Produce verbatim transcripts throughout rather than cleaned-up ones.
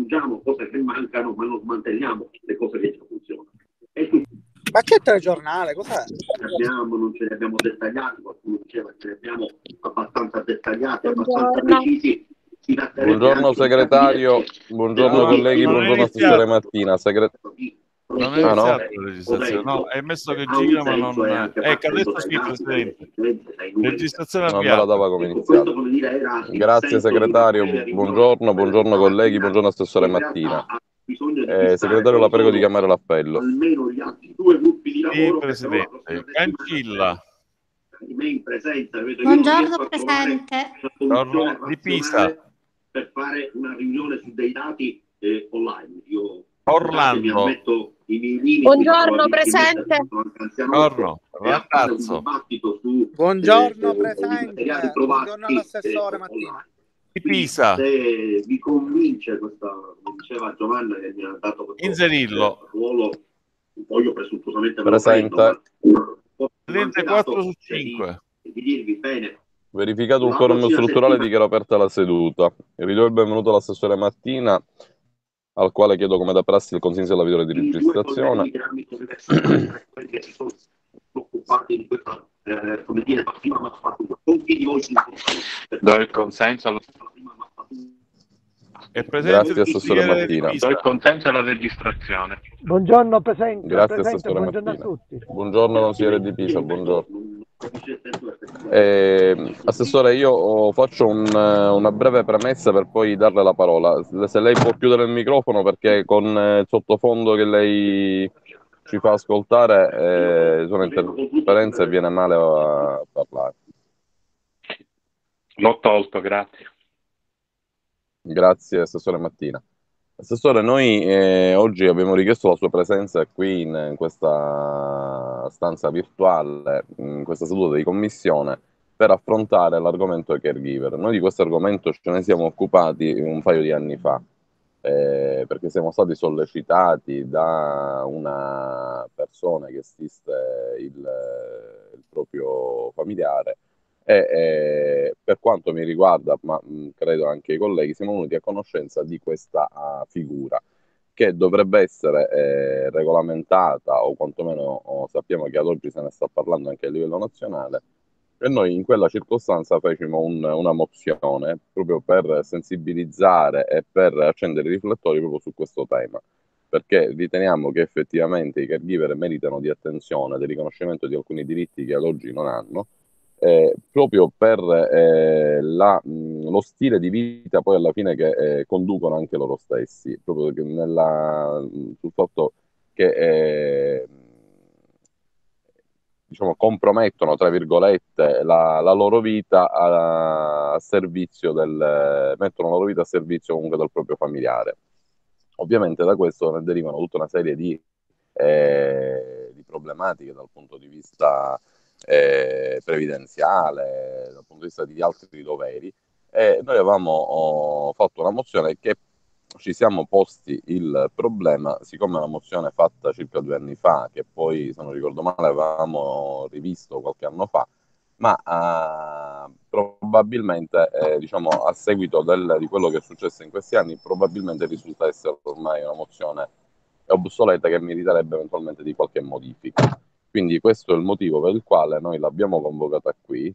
aggiungiamo cose che mancano, ma non smanteliamo le cose che già funzionano. E quindi Ma che telegiornale? Cos'è? abbiamo, non ce li abbiamo dettagliati, qualcuno diceva che ce li abbiamo abbastanza dettagliati, Buongiorno. abbastanza precisi. Si tratterebbe Buongiorno anche di segretario, capire buongiorno No, colleghi, non è buongiorno iniziato. assessore Mattina. Segre- Non è Ah, no? iniziata la registrazione, no, hai messo che gira ma non... Ecco, adesso sì, Presidente. Registrazione Non me la avviata. dava come iniziato. Grazie segretario, buongiorno, buongiorno colleghi, buongiorno assessore Mattina. Eh, segretario, la prego di chiamare l'appello. Almeno gli altri due gruppi di Sì, lavoro. Presidente. Cancilla. In presenza, vedo, Buongiorno presente. Torno di Pisa. Per fare una riunione su dei dati eh, online. Io Orlando. mi ammetto i miei limiti, Buongiorno presente. Buongiorno, ragazzo. Buongiorno presente. Buongiorno all'assessore Mattina. Di Pisa. Se vi convince questa, come diceva Giovanna che mi ha dato questo Inserirlo. ruolo, poi io presuntuosamente Presente. Presidente quattro su cinque. Di dirvi bene. Verificato un quorum strutturale, dichiaro aperta la seduta. Ridò il benvenuto all'assessore Mattina, al quale chiedo come da prassi il consenso alla video di registrazione. Do il consenso alla... È presente. Grazie assessore Mattina. Do il consenso alla registrazione. Buongiorno presente. Grazie presente, assessore buongiorno Mattina. a tutti. Buongiorno consigliere di Pisa, buongiorno. Eh, assessore, io faccio un, una breve premessa per poi darle la parola. Se lei può chiudere il microfono, perché con il sottofondo che lei ci fa ascoltare eh, sono interferenze e viene male a parlare. L'ho tolto, grazie. Grazie assessore Mattina. Assessore, noi eh, oggi abbiamo richiesto la sua presenza qui in, in questa stanza virtuale, in questa seduta di commissione, per affrontare l'argomento caregiver. Noi di questo argomento ce ne siamo occupati un paio di anni fa, eh, perché siamo stati sollecitati da una persona che assiste il, il proprio familiare e eh, per quanto mi riguarda, ma mh, credo anche i colleghi, siamo venuti a conoscenza di questa uh, figura che dovrebbe essere eh, regolamentata, o quantomeno o sappiamo che ad oggi se ne sta parlando anche a livello nazionale, e noi in quella circostanza facemmo un, una mozione proprio per sensibilizzare e per accendere i riflettori proprio su questo tema, perché riteniamo che effettivamente i caregiver meritano di attenzione, del riconoscimento di alcuni diritti che ad oggi non hanno, Eh, proprio per eh, la, mh, lo stile di vita poi alla fine che eh, conducono anche loro stessi, proprio che nella, sul fatto che eh, diciamo, compromettono, tra virgolette, la, la loro vita a, a servizio del, mettono la loro vita a servizio comunque del proprio familiare. Ovviamente da questo ne derivano tutta una serie di, eh, di problematiche dal punto di vista Eh, previdenziale, dal punto di vista di altri doveri, e noi avevamo oh, fatto una mozione che ci siamo posti il problema, siccome è una mozione fatta circa due anni fa, che poi se non ricordo male avevamo rivisto qualche anno fa, ma eh, probabilmente eh, diciamo a seguito del, di quello che è successo in questi anni probabilmente risulta essere ormai una mozione obsoleta che meriterebbe eventualmente di qualche modifica. Quindi questo è il motivo per il quale noi l'abbiamo convocata qui.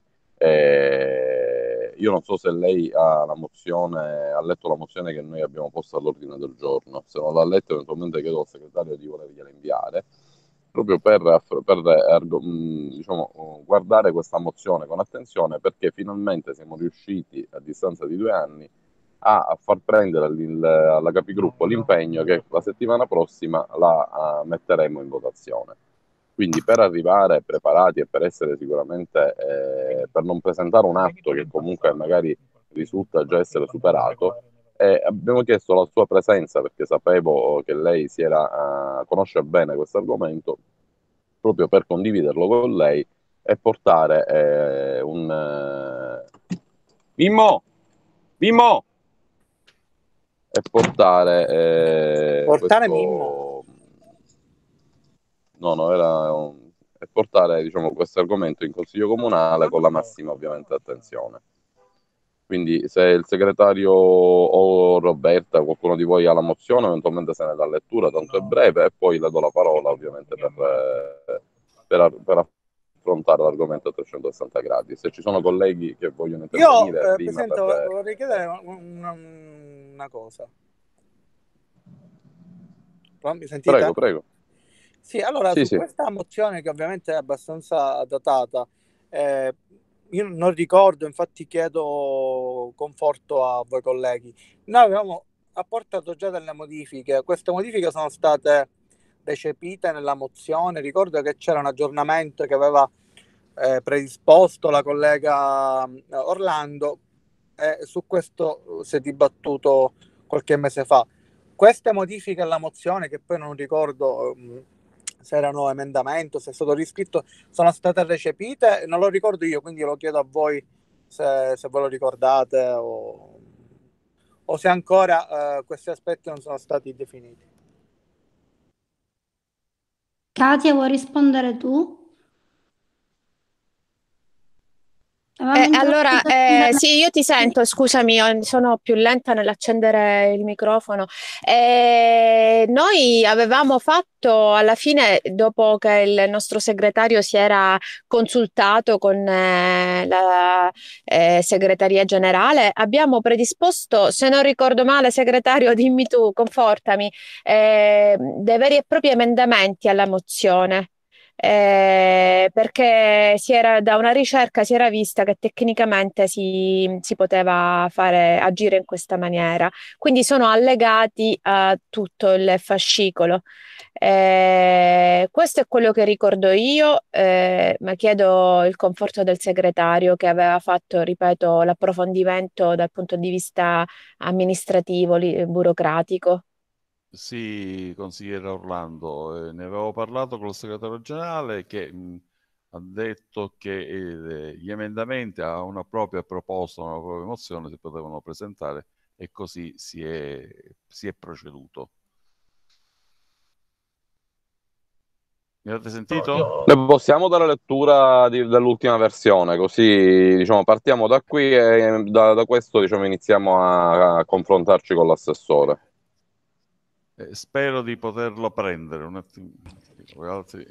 Eh, io non so se lei ha la mozione, ha letto la mozione che noi abbiamo posto all'ordine del giorno. Se non l'ha letto, eventualmente chiedo al segretario di volergliela inviare, proprio per, per diciamo, guardare questa mozione con attenzione, perché finalmente siamo riusciti, a distanza di due anni, a, a far prendere il, alla Capigruppo l'impegno che la settimana prossima la uh, metteremo in votazione. Quindi per arrivare preparati e per essere sicuramente, eh, per non presentare un atto che comunque magari risulta già essere superato, eh, abbiamo chiesto la sua presenza perché sapevo che lei si era, uh, conosce bene questo argomento, proprio per condividerlo con lei e portare eh, un... Uh... Mimmo! Mimmo! E portare... Eh, Portare questo... Mimmo? No, no, era un... e portare diciamo, questo argomento in consiglio comunale con la massima ovviamente attenzione. quindi se il segretario o Roberta, qualcuno di voi ha la mozione, eventualmente se ne dà lettura, tanto è breve, e poi le do la parola ovviamente per, per, per affrontare l'argomento a trecentosessanta gradi. Se ci sono colleghi che vogliono intervenire, Io, eh, prima Presidente, per... vorrei chiedere una, una cosa. Mi sentite? Prego, prego. Sì, allora sì, su sì. questa mozione che ovviamente è abbastanza datata, eh, io non ricordo, infatti chiedo conforto a voi colleghi. Noi avevamo apportato già delle modifiche, queste modifiche sono state recepite nella mozione, ricordo che c'era un aggiornamento che aveva eh, predisposto la collega Orlando e su questo si è dibattuto qualche mese fa. Queste modifiche alla mozione, che poi non ricordo um, se erano emendamento, se è stato riscritto, sono state recepite, non lo ricordo io, quindi lo chiedo a voi se, se ve lo ricordate o, o se ancora uh, questi aspetti non sono stati definiti. Katia, vuoi rispondere tu? Eh, allora, eh, sì, io ti sento, scusami, sono più lenta nell'accendere il microfono. Eh, noi avevamo fatto alla fine, dopo che il nostro segretario si era consultato con eh, la eh, segreteria generale, abbiamo predisposto, se non ricordo male, segretario, dimmi tu, confortami, eh, dei veri e propri emendamenti alla mozione. Eh, perché si era, da una ricerca si era vista che tecnicamente si, si poteva fare agire in questa maniera, quindi sono allegati a tutto il fascicolo. Eh, questo è quello che ricordo io, eh, ma chiedo il conforto del segretario che aveva fatto, ripeto, l'approfondimento dal punto di vista amministrativo, li, burocratico. Sì, consigliere Orlando, eh, ne avevo parlato con il segretario generale che mh, ha detto che eh, gli emendamenti a una propria proposta, a una propria mozione si potevano presentare e così si è, si è proceduto. Mi avete sentito? Ne possiamo dare lettura di, dell'ultima versione, così diciamo, partiamo da qui e da, da questo diciamo, iniziamo a, a confrontarci con l'assessore. Eh, spero di poterlo prendere un attimo. Altri...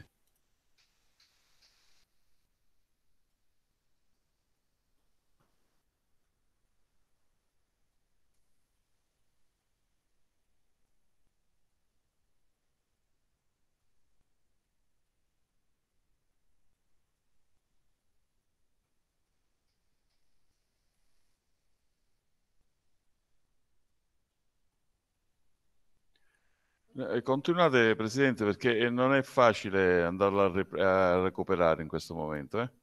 Eh, Continuate, Presidente, perché non è facile andarla a, rep- a recuperare in questo momento. Eh?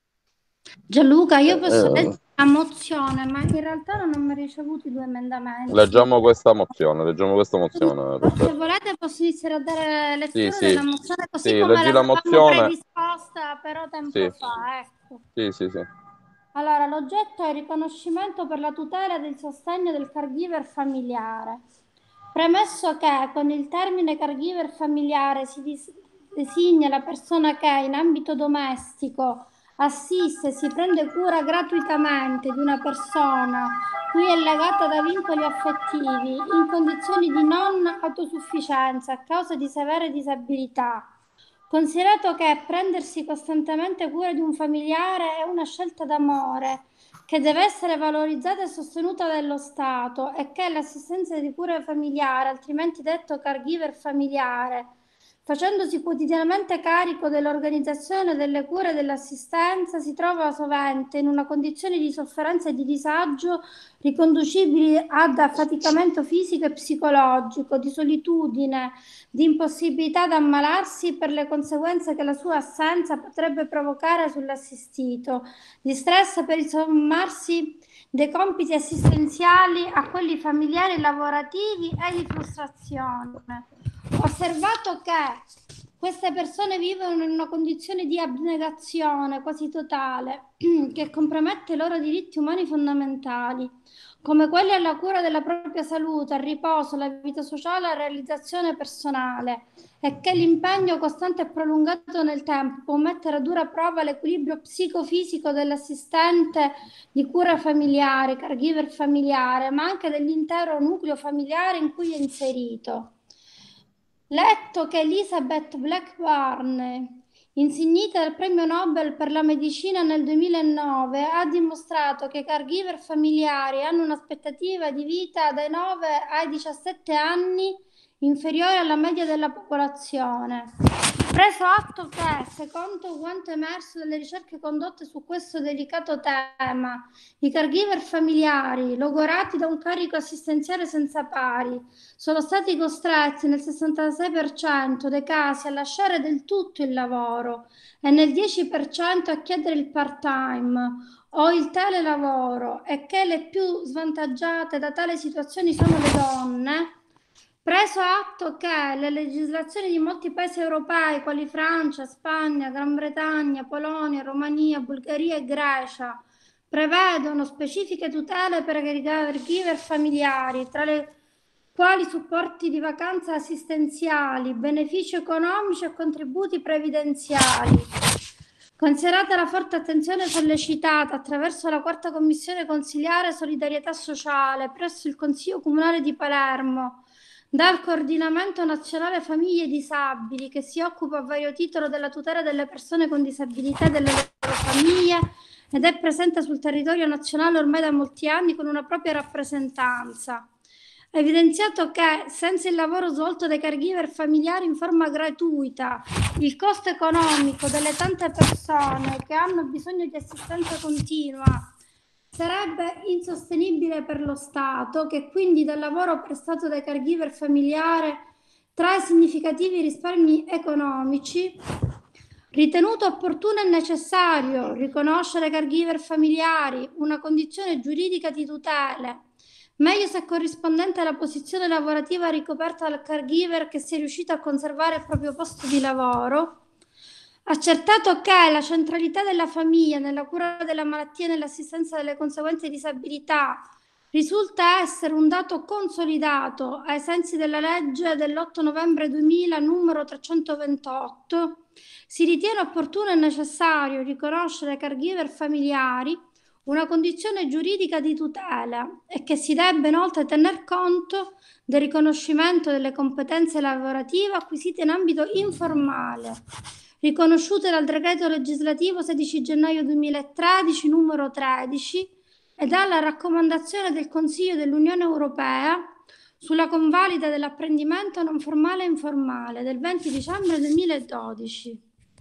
Gianluca, io posso Eh, leggere la mozione, ma in realtà non ho mai ricevuto i due emendamenti. leggiamo questa mozione, leggiamo questa mozione. Se volete posso iniziare a dare lettura Sì, sì. della mozione così Sì, come leggi la l'avevamo mozione. predisposta però tempo Sì. fa, ecco. Sì, sì, sì. Allora, l'oggetto è il riconoscimento per la tutela e del sostegno del caregiver familiare. Premesso che con il termine caregiver familiare si dis- designa la persona che in ambito domestico assiste, si prende cura gratuitamente di una persona cui è legata da vincoli affettivi in condizioni di non autosufficienza a causa di severe disabilità. Considerato che prendersi costantemente cura di un familiare è una scelta d'amore che deve essere valorizzata e sostenuta dallo Stato e che l'assistenza di cura familiare, altrimenti detto caregiver familiare, facendosi quotidianamente carico dell'organizzazione delle cure e dell'assistenza, si trova sovente in una condizione di sofferenza e di disagio riconducibili ad affaticamento fisico e psicologico, di solitudine, di impossibilità ad ammalarsi per le conseguenze che la sua assenza potrebbe provocare sull'assistito, di stress per il sommarsi dei compiti assistenziali a quelli familiari e lavorativi e di frustrazione. Osservato che queste persone vivono in una condizione di abnegazione quasi totale che compromette i loro diritti umani fondamentali. come quelli alla cura della propria salute, al riposo, alla vita sociale, alla realizzazione personale, e che l'impegno costante e prolungato nel tempo può mettere a dura prova l'equilibrio psicofisico dell'assistente di cura familiare, caregiver familiare, ma anche dell'intero nucleo familiare in cui è inserito. Letto che Elizabeth Blackburn, insignita del premio Nobel per la medicina nel duemilanove, ha dimostrato che i caregiver familiari hanno un'aspettativa di vita dai nove ai diciassette anni inferiore alla media della popolazione. Preso atto che, secondo quanto emerso dalle ricerche condotte su questo delicato tema, i caregiver familiari, logorati da un carico assistenziale senza pari, sono stati costretti nel sessantasei per cento dei casi a lasciare del tutto il lavoro e nel dieci per cento a chiedere il part-time o il telelavoro, e che le più svantaggiate da tale situazioni sono le donne. Preso atto che le legislazioni di molti paesi europei, quali Francia, Spagna, Gran Bretagna, Polonia, Romania, Bulgaria e Grecia, prevedono specifiche tutele per i caregiver familiari, tra le quali supporti di vacanza assistenziali, benefici economici e contributi previdenziali. Considerata la forte attenzione sollecitata attraverso la quarta commissione consiliare solidarietà sociale presso il Consiglio Comunale di Palermo, dal Coordinamento Nazionale Famiglie Disabili, che si occupa a vario titolo della tutela delle persone con disabilità e delle loro famiglie ed è presente sul territorio nazionale ormai da molti anni con una propria rappresentanza, ha evidenziato che senza il lavoro svolto dai caregiver familiari in forma gratuita, il costo economico delle tante persone che hanno bisogno di assistenza continua sarebbe insostenibile per lo Stato, che quindi dal lavoro prestato dai caregiver familiari trae significativi risparmi economici. Ritenuto opportuno e necessario riconoscere ai caregiver familiari una condizione giuridica di tutele, meglio se corrispondente alla posizione lavorativa ricoperta dal caregiver che sia riuscito a conservare il proprio posto di lavoro. Accertato che la centralità della famiglia nella cura della malattia e nell'assistenza delle conseguenze disabilità risulta essere un dato consolidato ai sensi della legge dell'otto novembre duemila numero trecentoventotto, si ritiene opportuno e necessario riconoscere ai caregiver familiari una condizione giuridica di tutela e che si debba inoltre tener conto del riconoscimento delle competenze lavorative acquisite in ambito informale, riconosciute dal decreto legislativo sedici gennaio duemilatredici numero tredici e dalla raccomandazione del Consiglio dell'Unione Europea sulla convalida dell'apprendimento non formale e informale del venti dicembre duemiladodici.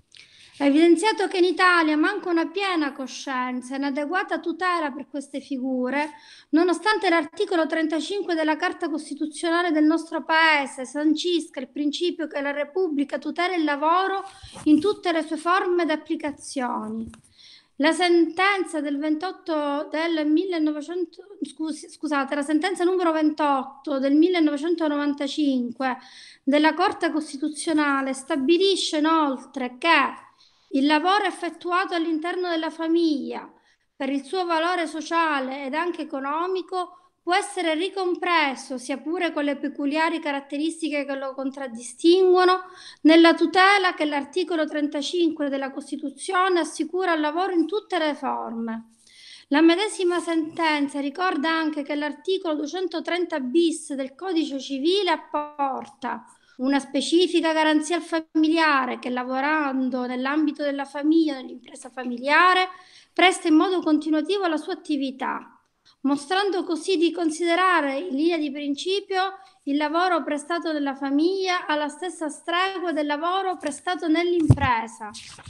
Ha evidenziato che in Italia manca una piena coscienza e un'adeguata tutela per queste figure, nonostante l'articolo trentacinque della Carta Costituzionale del nostro Paese sancisca il principio che la Repubblica tutela il lavoro in tutte le sue forme ed applicazioni. La sentenza del ventotto del millenovecento, scusi, scusate, la sentenza numero ventotto del millenovecentonovantacinque della Corte Costituzionale stabilisce inoltre che il lavoro effettuato all'interno della famiglia, per il suo valore sociale ed anche economico, può essere ricompreso, sia pure con le peculiari caratteristiche che lo contraddistinguono, nella tutela che l'articolo trentacinque della Costituzione assicura al lavoro in tutte le forme. La medesima sentenza ricorda anche che l'articolo duecentotrenta bis del Codice Civile apporta una specifica garanzia al familiare che, lavorando nell'ambito della famiglia o nell'impresa familiare, presta in modo continuativo la sua attività, mostrando così di considerare in linea di principio il lavoro prestato nella famiglia alla stessa stregua del lavoro prestato nell'impresa.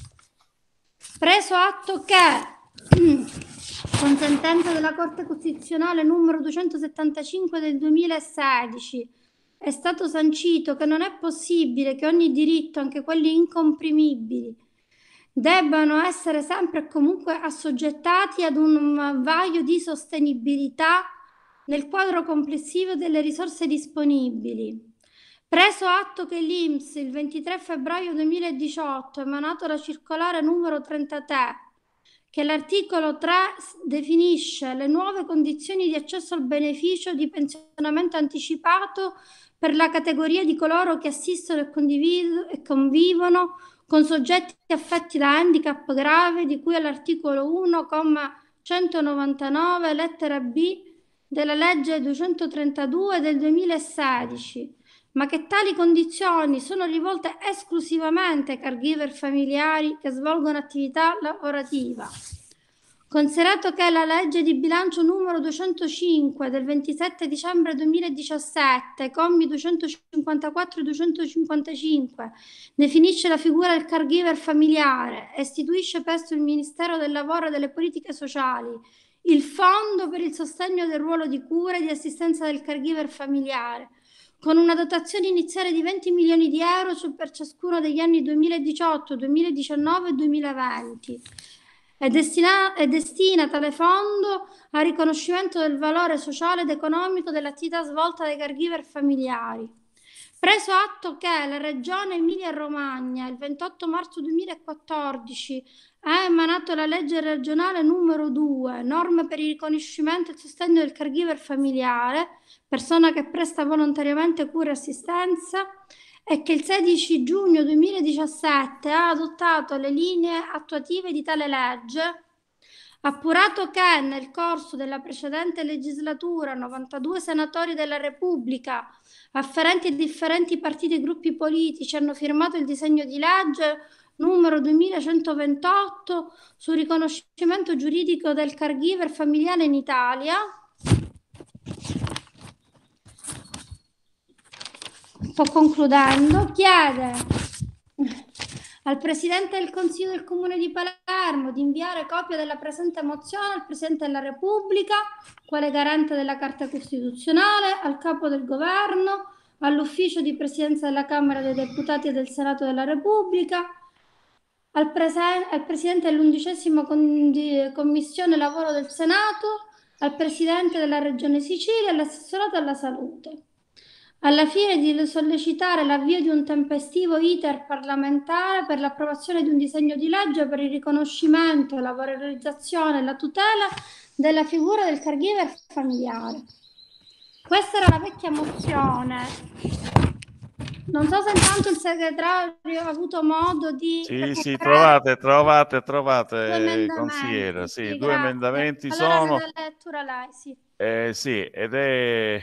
Preso atto che, con sentenza della Corte Costituzionale numero duecentosettantacinque del duemilasedici, è stato sancito che non è possibile che ogni diritto, anche quelli incomprimibili, debbano essere sempre e comunque assoggettati ad un vaglio di sostenibilità nel quadro complessivo delle risorse disponibili. Preso atto che l'I N P S il ventitré febbraio duemiladiciotto ha emanato la circolare numero trentatré, che l'articolo tre definisce le nuove condizioni di accesso al beneficio di pensionamento anticipato per la categoria di coloro che assistono e, condividono e convivono con soggetti affetti da handicap grave di cui all'articolo uno, centonovantanove, lettera B della legge duecentotrentadue del duemilasedici, ma che tali condizioni sono rivolte esclusivamente ai caregiver familiari che svolgono attività lavorativa. Considerato che la legge di bilancio numero duecentocinque del ventisette dicembre duemiladiciassette, commi duecentocinquantaquattro e duecentocinquantacinque, definisce la figura del caregiver familiare e istituisce presso il Ministero del Lavoro e delle Politiche Sociali il Fondo per il sostegno del ruolo di cura e di assistenza del caregiver familiare, con una dotazione iniziale di venti milioni di euro per ciascuno degli anni duemiladiciotto, duemiladiciannove e duemilaventi. È, destina, è destina tale fondo al riconoscimento del valore sociale ed economico dell'attività svolta dai caregiver familiari. Preso atto che la Regione Emilia-Romagna il ventotto marzo duemilaquattordici ha emanato la legge regionale numero due, norme per il riconoscimento e il sostegno del caregiver familiare, persona che presta volontariamente cura e assistenza, e che il sedici giugno duemiladiciassette ha adottato le linee attuative di tale legge, appurato che nel corso della precedente legislatura novantadue senatori della Repubblica afferenti a differenti partiti e gruppi politici hanno firmato il disegno di legge numero duemilacentoventotto sul riconoscimento giuridico del caregiver familiare in Italia, sto concludendo, chiede al Presidente del Consiglio del Comune di Palermo di inviare copia della presente mozione al Presidente della Repubblica, quale garante della Carta Costituzionale, al Capo del Governo, all'Ufficio di Presidenza della Camera dei Deputati e del Senato della Repubblica, al, prese- al Presidente dell'undicesima con- Commissione Lavoro del Senato, al Presidente della Regione Sicilia e all'Assessorato alla Salute. Alla fine di sollecitare l'avvio di un tempestivo iter parlamentare per l'approvazione di un disegno di legge per il riconoscimento, la valorizzazione e la tutela della figura del caregiver familiare. Questa era la vecchia mozione. Non so se intanto il segretario ha avuto modo di... Sì, sì, trovate, trovate, trovate, consigliere. Sì, sì, due grazie. emendamenti Allora sono... ne dà lettura lei, sì. Eh, sì, ed è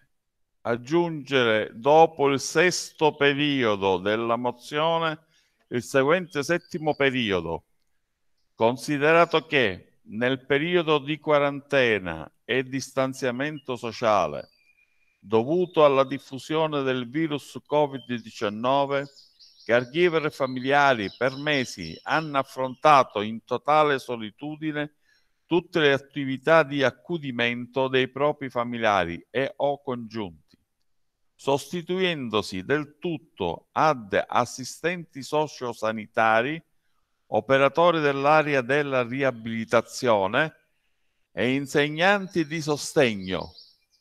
aggiungere dopo il sesto periodo della mozione il seguente settimo periodo. Considerato che nel periodo di quarantena e distanziamento sociale dovuto alla diffusione del virus covid diciannove, caregiver e familiari per mesi hanno affrontato in totale solitudine tutte le attività di accudimento dei propri familiari e o congiunti, sostituendosi del tutto ad assistenti sociosanitari, operatori dell'area della riabilitazione e insegnanti di sostegno,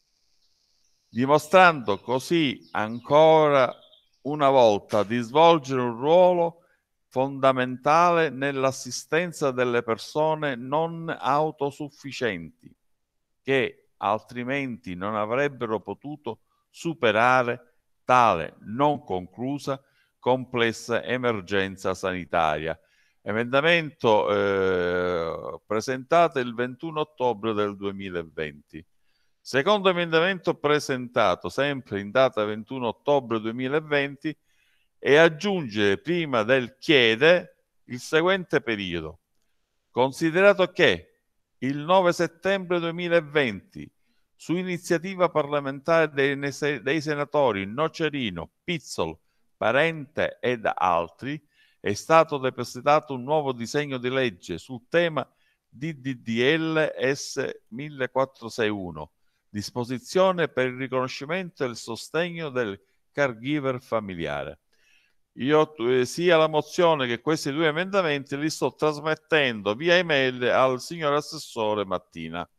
dimostrando così ancora una volta di svolgere un ruolo fondamentale nell'assistenza delle persone non autosufficienti, che altrimenti non avrebbero potuto superare tale non conclusa complessa emergenza sanitaria. Emendamento eh, presentato il ventuno ottobre del duemilaventi. Secondo emendamento presentato sempre in data ventuno ottobre duemilaventi e aggiungere prima del chiede il seguente periodo. Considerato che il nove settembre duemilaventi, su iniziativa parlamentare dei, dei senatori Nocerino, Pizzol, Parente ed altri, è stato depositato un nuovo disegno di legge sul tema D D D L S millequattrocentosessantuno, disposizione per il riconoscimento e il sostegno del caregiver familiare. Io eh, sia la mozione che questi due emendamenti li sto trasmettendo via email al signor Assessore Mattina.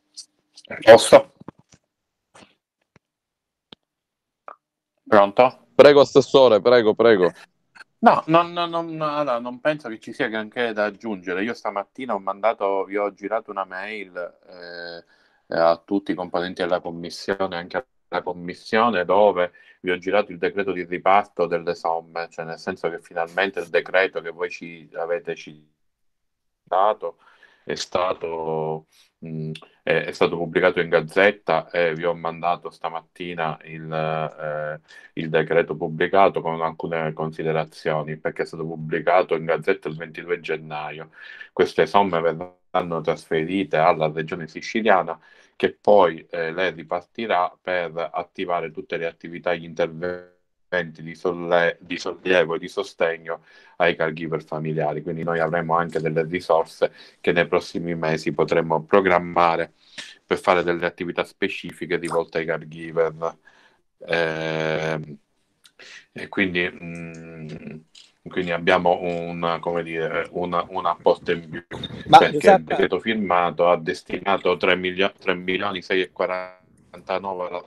Posto? Pronto? Prego, Assessore, prego, prego. No, non, non, non, allora, non penso che ci sia granché da aggiungere. Io stamattina ho mandato, vi ho girato una mail eh, a tutti i componenti della commissione, anche alla commissione, dove vi ho girato il decreto di riparto delle somme, cioè nel senso che finalmente il decreto che voi ci avete citato è stato, mh, è, è stato pubblicato in Gazzetta, e vi ho mandato stamattina il, eh, il decreto pubblicato con alcune considerazioni, perché è stato pubblicato in Gazzetta il ventidue gennaio. Queste somme verranno trasferite alla Regione Siciliana, che poi eh, le ripartirà per attivare tutte le attività e gli interventi di, solle- di sollievo e di sostegno ai caregiver familiari. Quindi noi avremo anche delle risorse che nei prossimi mesi potremo programmare per fare delle attività specifiche rivolte ai caregiver. Eh, e quindi, mh, quindi abbiamo una, come dire, una, una apposta in più, Ma perché il Giuseppe, decreto firmato ha destinato tre milioni sei e quarantanove alla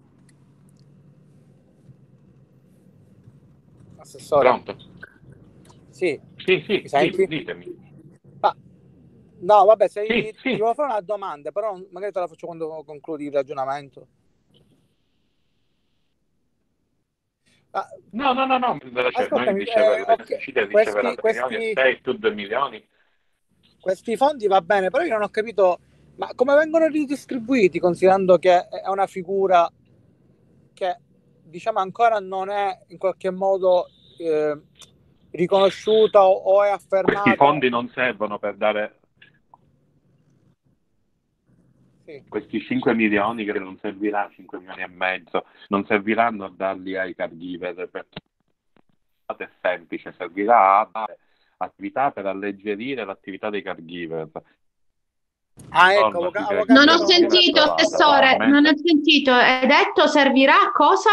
Assessore, Pronto? sì, Sì, sì, mi sì, senti? ditemi. Ma, no, vabbè, se Sì, ti sì. volevo fare una domanda, però magari te la faccio quando concludi il ragionamento. Ah, No, no, no, no, cioè, noi ascoltami, riceve, eh, la ok, Sicilia riceverà questi, tre milioni e questi, sei più due milioni. questi fondi va bene, però io non ho capito, ma come vengono ridistribuiti, considerando che è una figura che, diciamo, ancora non è in qualche modo eh, riconosciuta o, o è Questi affermata? fondi non servono per dare Sì. questi cinque milioni, che non servirà, cinque milioni e mezzo, non serviranno a darli ai caregiver, perché è semplice, servirà a dare attività per alleggerire l'attività dei caregiver. Ah, ecco, Torna avevo, sui avevo Non caregiver ho capito. non viene sentito, approvata, Assessore, non mentre ho sentito. Hai detto servirà a cosa?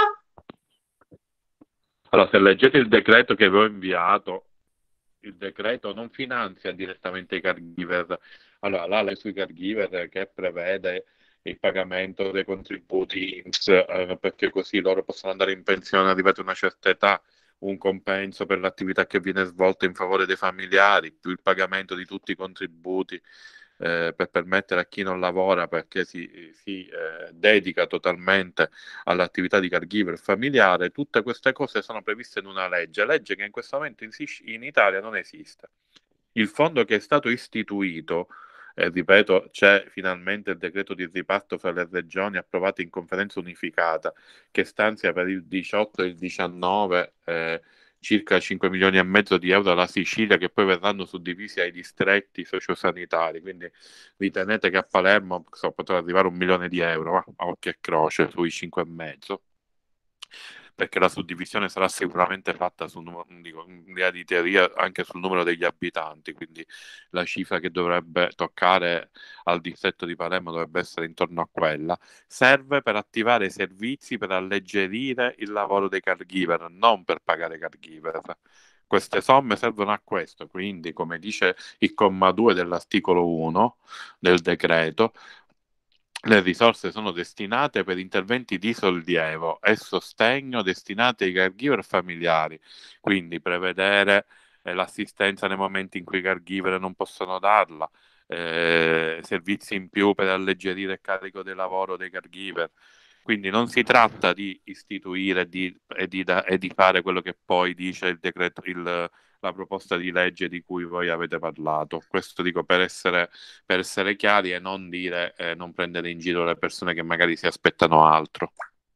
allora, se leggete il decreto che vi ho inviato, il decreto non finanzia direttamente i caregiver. Allora, là le sui caregiver che prevede il pagamento dei contributi I N P S, eh, perché così loro possono andare in pensione arrivati a una certa età, un compenso per l'attività che viene svolta in favore dei familiari, più il pagamento di tutti i contributi eh, per permettere a chi non lavora, perché si, si eh, dedica totalmente all'attività di caregiver familiare. Tutte queste cose sono previste in una legge, legge che in questo momento in, Sic- in Italia non esiste. Il fondo che è stato istituito, eh, ripeto, c'è finalmente il decreto di riparto fra le regioni approvato in conferenza unificata, che stanzia per il diciotto e il diciannove eh, circa cinque milioni e mezzo di euro alla Sicilia, che poi verranno suddivisi ai distretti sociosanitari. Quindi ritenete che a Palermo so, potrà arrivare un milione di euro, ma a occhio e croce, sui cinque e mezzo, perché la suddivisione sarà sicuramente fatta su, dico, in linea di teoria anche sul numero degli abitanti, quindi la cifra che dovrebbe toccare al distretto di Palermo dovrebbe essere intorno a quella. Serve per attivare i servizi per alleggerire il lavoro dei caregiver, non per pagare i caregiver. Queste somme servono a questo, quindi come dice il comma due dell'articolo uno del decreto, le risorse sono destinate per interventi di sollievo e sostegno destinati ai caregiver familiari, quindi prevedere eh, l'assistenza nei momenti in cui i caregiver non possono darla, eh, servizi in più per alleggerire il carico del lavoro dei caregiver. Quindi non si tratta di istituire di, e, di, da, e di fare quello che poi dice il decreto, il, la proposta di legge di cui voi avete parlato. Questo dico per essere, per essere chiari e non dire, eh, non prendere in giro le persone che magari si aspettano altro.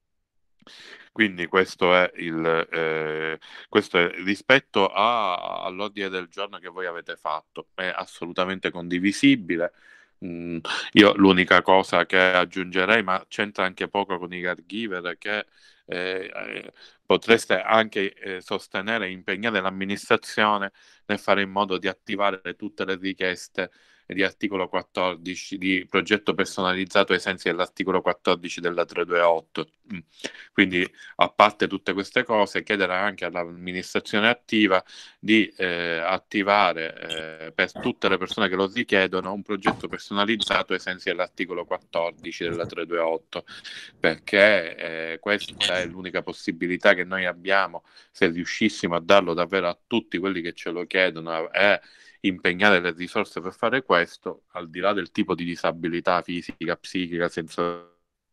Quindi questo è il eh, questo è rispetto a, all'ordine del giorno che voi avete fatto, è assolutamente condivisibile. Mm, io l'unica cosa che aggiungerei, ma c'entra anche poco con i caregiver, che eh, eh, potreste anche eh, sostenere e impegnare l'amministrazione nel fare in modo di attivare tutte le richieste di articolo quattordici, di progetto personalizzato ai sensi dell'articolo quattordici della trecentoventisotto. Quindi, a parte tutte queste cose, chiedere anche all'amministrazione attiva di eh, attivare eh, per tutte le persone che lo richiedono un progetto personalizzato ai sensi dell'articolo quattordici della trecentoventisotto, perché eh, questa è l'unica possibilità che noi abbiamo, se riuscissimo a darlo davvero a tutti quelli che ce lo chiedono e impegnare le risorse per fare questo, al di là del tipo di disabilità fisica, psichica, sensoriale,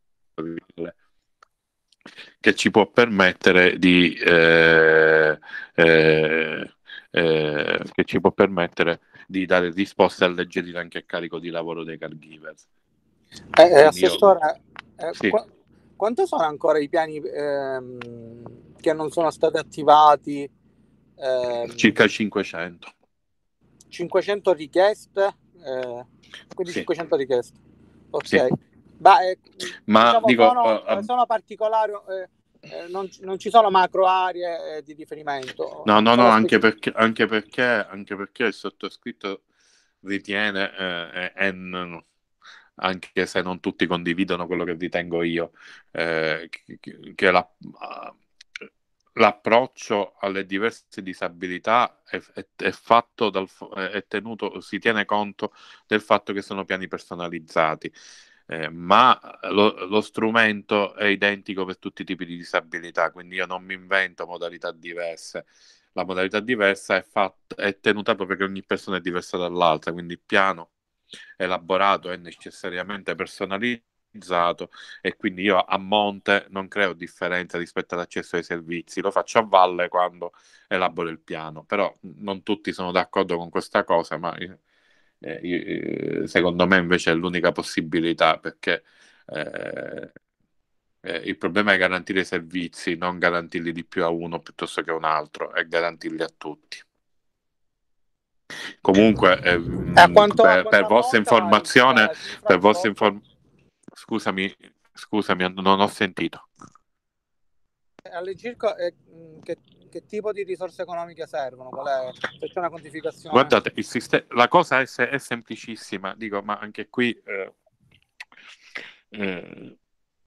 che ci può permettere di eh, eh, eh, che ci può permettere di dare risposte e alleggerire anche il carico di lavoro dei caregiver. Eh, eh, Quindi Assessore, io- eh, sì. qu- quanto sono ancora i piani ehm, che non sono stati attivati? Ehm, Circa cinquecento. cinquecento richieste? Eh, quindi Sì. cinquecento richieste. Ok. Sì. Ma, eh, Ma diciamo, dico, sono, uh, eh, sono particolari, eh, eh, non, non ci sono macro aree eh, di riferimento. no, no, no, Sono anche specifiche. perché, anche perché, anche perché il sottoscritto ritiene, eh, e n- anche se non tutti condividono quello che ritengo io, eh, che, che la- l'approccio alle diverse disabilità è, è- è fatto dal, è tenuto, si tiene conto del fatto che sono piani personalizzati. Eh, ma lo, lo strumento è identico per tutti i tipi di disabilità, quindi io non mi invento modalità diverse. La modalità diversa è, fatta, è tenuta proprio che ogni persona è diversa dall'altra, quindi il piano elaborato è necessariamente personalizzato e quindi io a monte non creo differenza rispetto all'accesso ai servizi, lo faccio a valle quando elaboro il piano, però non tutti sono d'accordo con questa cosa, ma eh, io, secondo me invece è l'unica possibilità, perché eh, eh, il problema è garantire i servizi, non garantirli di più a uno piuttosto che a un altro, e garantirli a tutti. Comunque, eh, E a quanto, a per, quanto per vostra ammonta la, informazione, la cifra per di vostra importo? inform- scusami, scusami, non ho sentito. All'incirca eh, mh, che, che tipo di risorse economiche servono? Qual è, se c'è una quantificazione? Guardate, il sistema, la cosa è, è semplicissima, dico, ma anche qui eh, eh,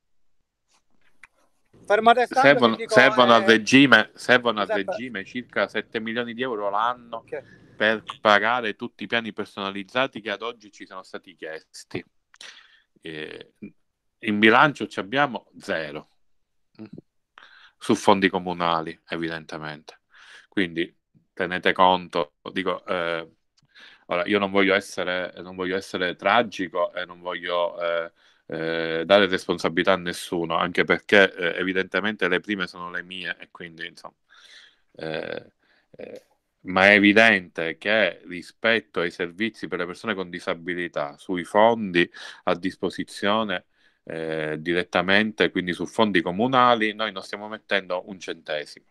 Fermo restando, servono, ti dico, servono, a eh, regime, servono a Giuseppe, regime circa sette milioni di euro l'anno ok. per pagare tutti i piani personalizzati che ad oggi ci sono stati chiesti. Eh, in bilancio ci abbiamo zero su fondi comunali, evidentemente. Quindi tenete conto, dico, eh, ora io non voglio essere, non voglio essere tragico e non voglio eh, eh, dare responsabilità a nessuno, anche perché eh, evidentemente le prime sono le mie e quindi insomma. Eh, eh, ma è evidente che rispetto ai servizi per le persone con disabilità, sui fondi a disposizione eh, direttamente, quindi su fondi comunali, noi non stiamo mettendo un centesimo.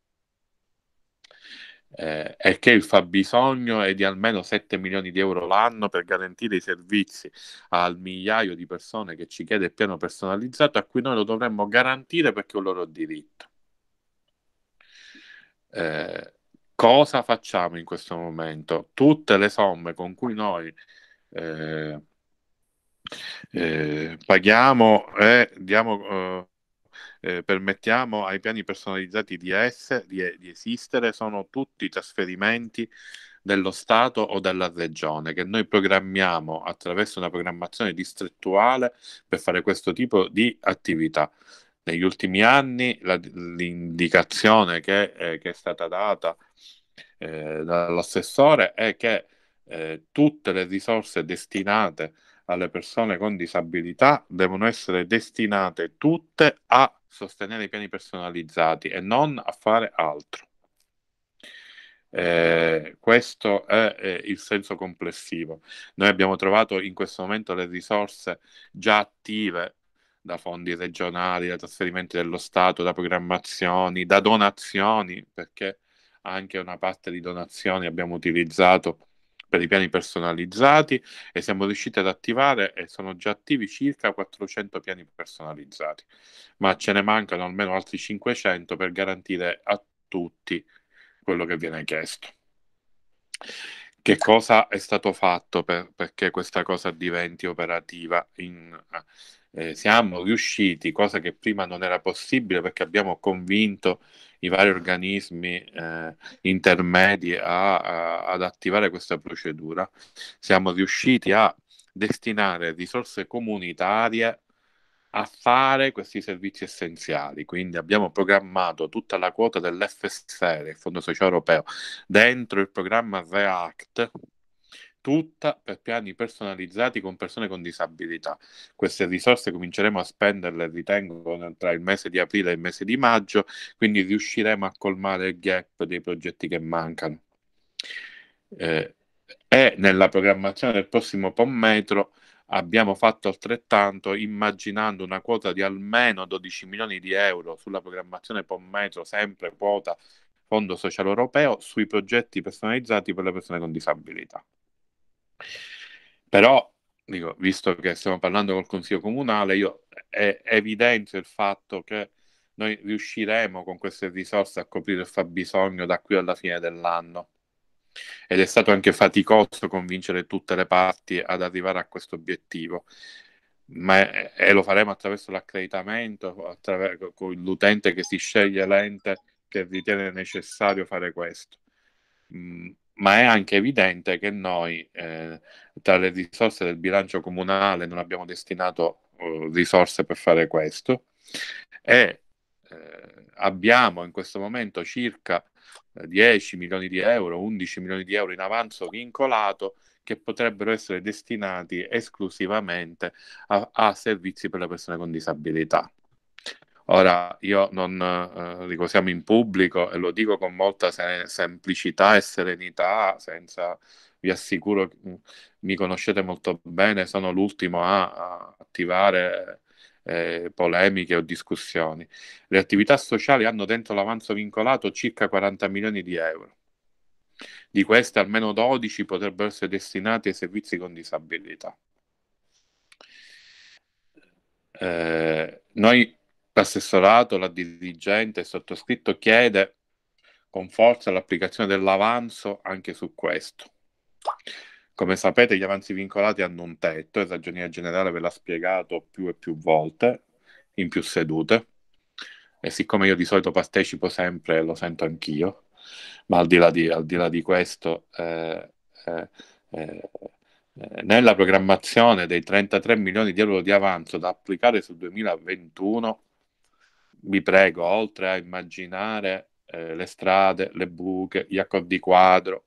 Eh, e che il fabbisogno è di almeno sette milioni di euro l'anno per garantire i servizi al migliaio di persone che ci chiede il piano personalizzato, a cui noi lo dovremmo garantire perché è un loro diritto. Eh, cosa facciamo in questo momento? Tutte le somme con cui noi eh, eh, paghiamo e diamo, eh, eh, permettiamo ai piani personalizzati di, essere, di, di esistere, sono tutti trasferimenti dello Stato o della Regione che noi programmiamo attraverso una programmazione distrettuale per fare questo tipo di attività. Negli ultimi anni la, l'indicazione che, eh, che è stata data eh, dall'assessore è che eh, tutte le risorse destinate alle persone con disabilità devono essere destinate tutte a sostenere i piani personalizzati e non a fare altro. Eh, questo è, è il senso complessivo. Noi abbiamo trovato in questo momento le risorse già attive da fondi regionali, da trasferimenti dello Stato, da programmazioni, da donazioni, perché anche una parte di donazioni abbiamo utilizzato per i piani personalizzati e siamo riusciti ad attivare e sono già attivi circa quattrocento piani personalizzati, ma ce ne mancano almeno altri cinquecento per garantire a tutti quello che viene chiesto. che cosa è stato fatto per, perché questa cosa diventi operativa. In, eh, siamo riusciti, cosa che prima non era possibile, perché abbiamo convinto i vari organismi eh, intermedi a, a, ad attivare questa procedura. Siamo riusciti a destinare risorse comunitarie a fare questi servizi essenziali. Quindi abbiamo programmato tutta la quota dell'F S R, il Fondo Sociale Europeo, dentro il programma REACT, tutta per piani personalizzati con persone con disabilità. Queste risorse cominceremo a spenderle, ritengo, tra il mese di aprile e il mese di maggio, quindi riusciremo a colmare il gap dei progetti che mancano. Eh, e nella programmazione del prossimo POM-Metro abbiamo fatto altrettanto, immaginando una quota di almeno dodici milioni di euro sulla programmazione POM-Metro, sempre quota Fondo Sociale Europeo, sui progetti personalizzati per le persone con disabilità. Però, dico, visto che stiamo parlando col Consiglio Comunale, io è, evidenzio il fatto che noi riusciremo con queste risorse a coprire il fabbisogno da qui alla fine dell'anno. Ed è stato anche faticoso convincere tutte le parti ad arrivare a questo obiettivo, ma è, e lo faremo attraverso l'accreditamento, attraverso, con l'utente che si sceglie l'ente che ritiene necessario fare questo. Mm, ma è anche evidente che noi eh, tra le risorse del bilancio comunale non abbiamo destinato uh, risorse per fare questo e eh, abbiamo in questo momento circa dieci milioni di euro, undici milioni di euro in avanzo vincolato che potrebbero essere destinati esclusivamente a, a servizi per le persone con disabilità. Ora, io non eh, dico, siamo in pubblico e lo dico con molta se- semplicità e serenità, senza, vi assicuro, mi conoscete molto bene, sono l'ultimo a, a attivare eh, polemiche o discussioni. Le attività sociali hanno dentro l'avanzo vincolato circa quaranta milioni di euro. Di queste almeno dodici potrebbero essere destinati ai servizi con disabilità. Eh, noi, l'assessorato, la dirigente, il sottoscritto chiede con forza l'applicazione dell'avanzo anche su questo. Come sapete, gli avanzi vincolati hanno un tetto, il Ragioniere Generale ve l'ha spiegato più e più volte, in più sedute, e siccome io di solito partecipo sempre, lo sento anch'io, ma al di là di, al di, là di questo, eh, eh, eh, nella programmazione dei trentatré milioni di euro di avanzo da applicare sul duemilaventuno, vi prego, oltre a immaginare eh, le strade, le buche, gli accordi quadro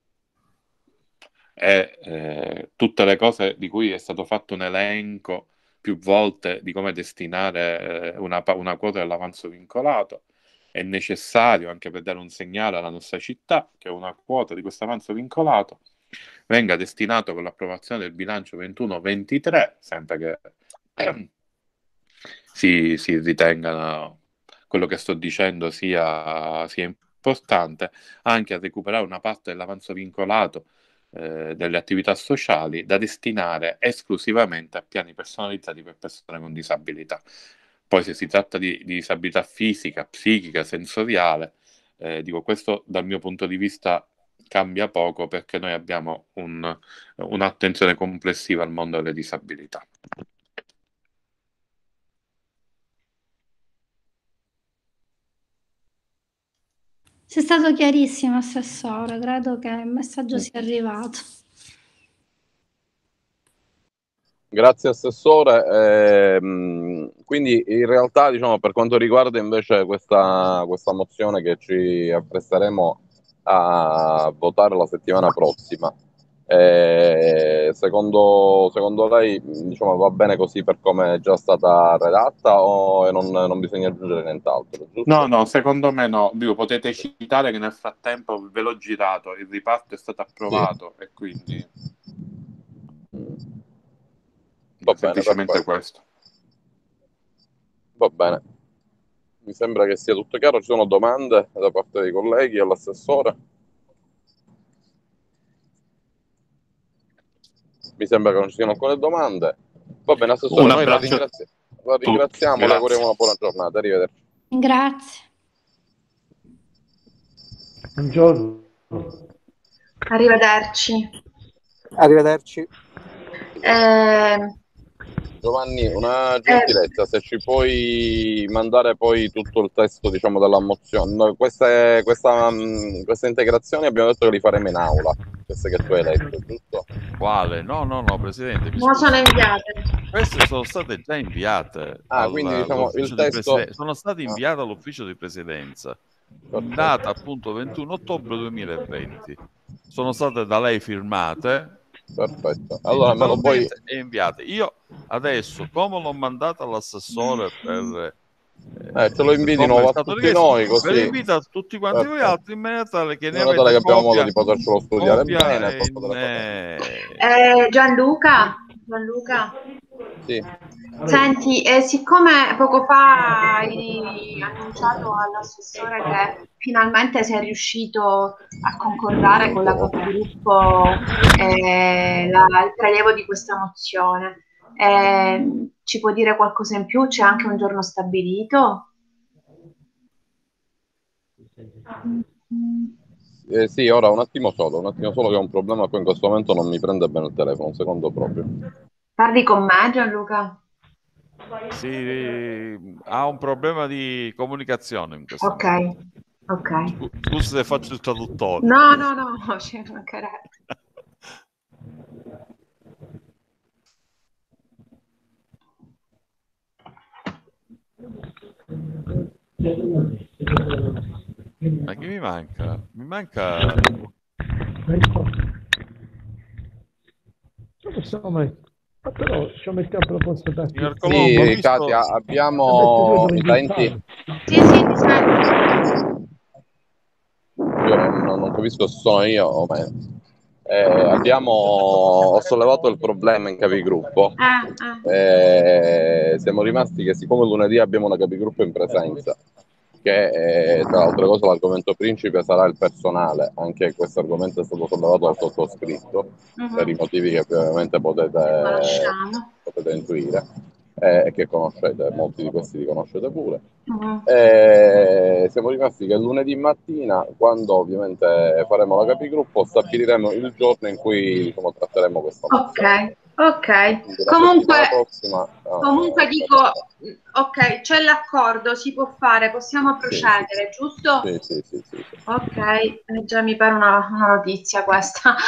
e eh, tutte le cose di cui è stato fatto un elenco più volte di come destinare eh, una, una quota dell'avanzo vincolato, è necessario, anche per dare un segnale alla nostra città, che una quota di questo avanzo vincolato venga destinato con l'approvazione del bilancio ventuno ventitré, sempre che eh, si, si ritengano quello che sto dicendo sia, sia importante, anche a recuperare una parte dell'avanzo vincolato eh, delle attività sociali da destinare esclusivamente a piani personalizzati per persone con disabilità. Poi se si tratta di, di disabilità fisica, psichica, sensoriale, eh, dico, questo dal mio punto di vista cambia poco, perché noi abbiamo un, un'attenzione complessiva al mondo delle disabilità. Sei stato chiarissimo, Assessore, credo che il messaggio sia arrivato. Grazie Assessore. Eh, quindi in realtà, diciamo, per quanto riguarda invece questa, questa mozione che ci appresteremo a votare la settimana prossima, eh, secondo, secondo lei, diciamo, va bene così per come è già stata redatta o non, non bisogna aggiungere nient'altro, giusto? No, no, secondo me no. Dico, potete citare che nel frattempo ve l'ho girato, il riparto è stato approvato, sì, e quindi va semplicemente bene, questo. Va bene. Mi sembra che sia tutto chiaro. Ci sono domande da parte dei colleghi all'assessore? Mi sembra che non ci siano alcune domande. Va bene, Assessore, Un noi la, abbraccio. ringrazi- la ringraziamo, Grazie. le auguriamo una buona giornata. Arrivederci. Grazie. Buongiorno. Arrivederci. Arrivederci. Eh, Giovanni, una gentilezza, eh, se ci puoi mandare poi tutto il testo, diciamo, della mozione. No, queste, questa, mh, queste integrazioni abbiamo detto che li faremo in aula, queste che tu hai letto, giusto? Quale? No, no, no, Presidente, mi non scusi. sono inviate. Queste sono state già inviate Ah, quindi diciamo il all'ufficio di testo... presidenza. Sono state Ah, inviate all'ufficio di presidenza in perfetto. data appunto ventuno ottobre duemilaventi. Sono state da lei firmate Perfetto. Allora me lo puoi... digitalmente e inviate. Io adesso, come l'ho mandato all'assessore per Eh, ce lo invii di come è nuovo a stato tutti richiesto, noi, ve così... lo invito a tutti quanti voi Perfetto. altri in maniera tale che In ne modo tale avete che abbiamo modo copia, di potercelo studiare copia bene e in, poi poter eh, Eh, Gianluca, Gianluca, Sì. senti, eh, siccome poco fa hai annunciato all'assessore che finalmente sei riuscito a concordare con la capogruppo eh, la- il prelievo di questa mozione, eh, ci può dire qualcosa in più? C'è anche un giorno stabilito? Eh, sì, ora un attimo solo, un attimo solo che ho un problema, poi in questo momento non mi prende bene il telefono, un secondo proprio. Parli con me, Gianluca? si ha un problema di comunicazione in questo Ok, momento. ok. Scu- Scusa se faccio il traduttore. No, no, no, ci mancherebbe. Ma che mi manca? Mi manca... Insomma, però ci mettiamo proposto da Signor Colombo, ho Sì, visto... Katia, abbiamo... Mi senti? Sì, sì, ti sento. Io non, non capisco se sono io o me. Eh, abbiamo... Ho sollevato il problema in capigruppo. Eh, eh. Eh, siamo rimasti che siccome lunedì abbiamo una capigruppo in presenza, che eh, tra le altre cose l'argomento principe sarà il personale, anche questo argomento è stato sollevato dal sottoscritto, Mhm. per i motivi che ovviamente potete, Conosciamo. potete intuire eh, e che conoscete, molti di questi li conoscete pure. Mhm. Eh, siamo rimasti che lunedì mattina, quando ovviamente faremo la capigruppo, stabiliremo il giorno in cui diciamo, tratteremo questa mozione. Ok, ok. Quindi la Comunque, settimana prossima, no, comunque no, dico, ok, c'è l'accordo, si può fare, possiamo sì, procedere, sì, giusto? sì, sì, sì, sì, sì. Ok, eh, già mi pare una, una notizia questa.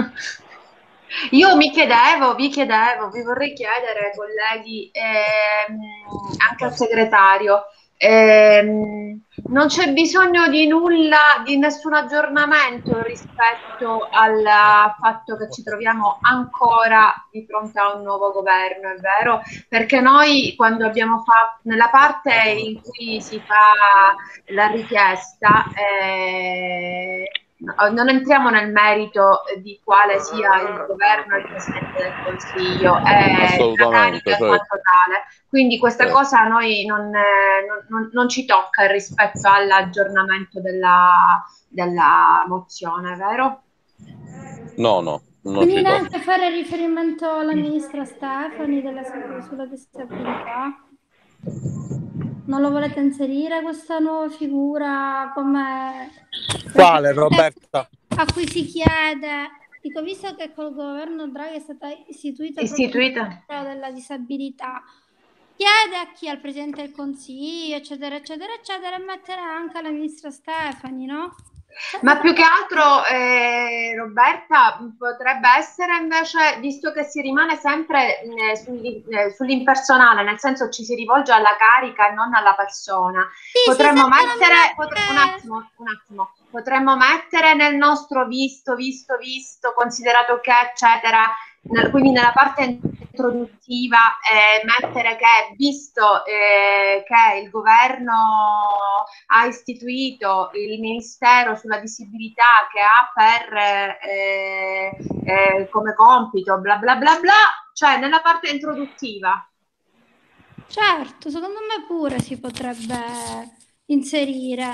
Io mi chiedevo, vi chiedevo, vi vorrei chiedere, colleghi, ehm, anche al segretario, ehm, non c'è bisogno di nulla, di nessun aggiornamento rispetto al fatto che ci troviamo ancora di fronte a un nuovo governo, è vero? Perché noi quando abbiamo fatto, nella parte in cui si fa la richiesta, eh, non entriamo nel merito di quale sia il governo e il Presidente del Consiglio, è la Assolutamente, carica in cioè, quanto tale. Quindi questa Certo. cosa a noi non, eh, non- non- non ci tocca rispetto all'aggiornamento della, della mozione, vero? no, no, non Quindi ci tocca. neanche fare riferimento alla ministra Stefani della, sulla disabilità? Non lo volete inserire questa nuova figura come... Quale, Roberta? A cui si chiede, dico, visto che col governo Draghi è stata istituita, Istituita. proprio il Ministero della disabilità, chiede a chi, al Presidente del Consiglio, eccetera, eccetera, eccetera, e mettere anche la ministra Stefani, no? Ma più che altro, eh, Roberta, potrebbe essere invece, visto che si rimane sempre eh, sugli- eh, sull'impersonale, nel senso ci si rivolge alla carica e non alla persona, Sì, potremmo sì, mettere, mettere... potre- un attimo, un attimo, potremmo mettere nel nostro visto, visto, visto, considerato che, eccetera, nel- quindi nella parte introduttiva eh, mettere che, visto eh, che il governo ha istituito il Ministero sulla disabilità che ha per eh, eh, come compito bla bla bla bla, cioè nella parte introduttiva. Certo, secondo me pure si potrebbe inserire.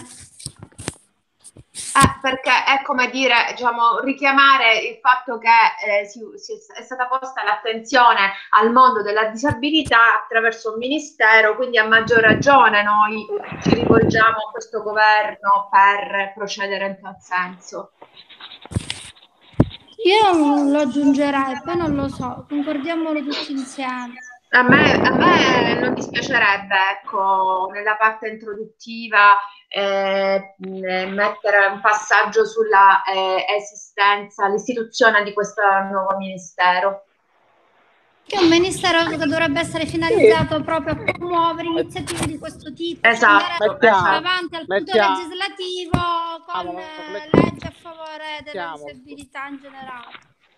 Eh, perché è come dire, diciamo, richiamare il fatto che eh, si, si è stata posta l'attenzione al mondo della disabilità attraverso un ministero, quindi a maggior ragione noi ci rivolgiamo a questo governo per procedere in tal senso. Io lo aggiungerei, poi non lo so, concordiamolo tutti insieme. A me, a me non dispiacerebbe, ecco, nella parte introduttiva eh, mettere un passaggio sulla eh, esistenza, l'istituzione di questo nuovo ministero. Che è un ministero che dovrebbe essere finalizzato sì. proprio a promuovere iniziative di questo tipo, esatto, cioè andare mettiamo, avanti al mettiamo, punto legislativo con met- leggi a favore della mettiamo. disabilità in generale.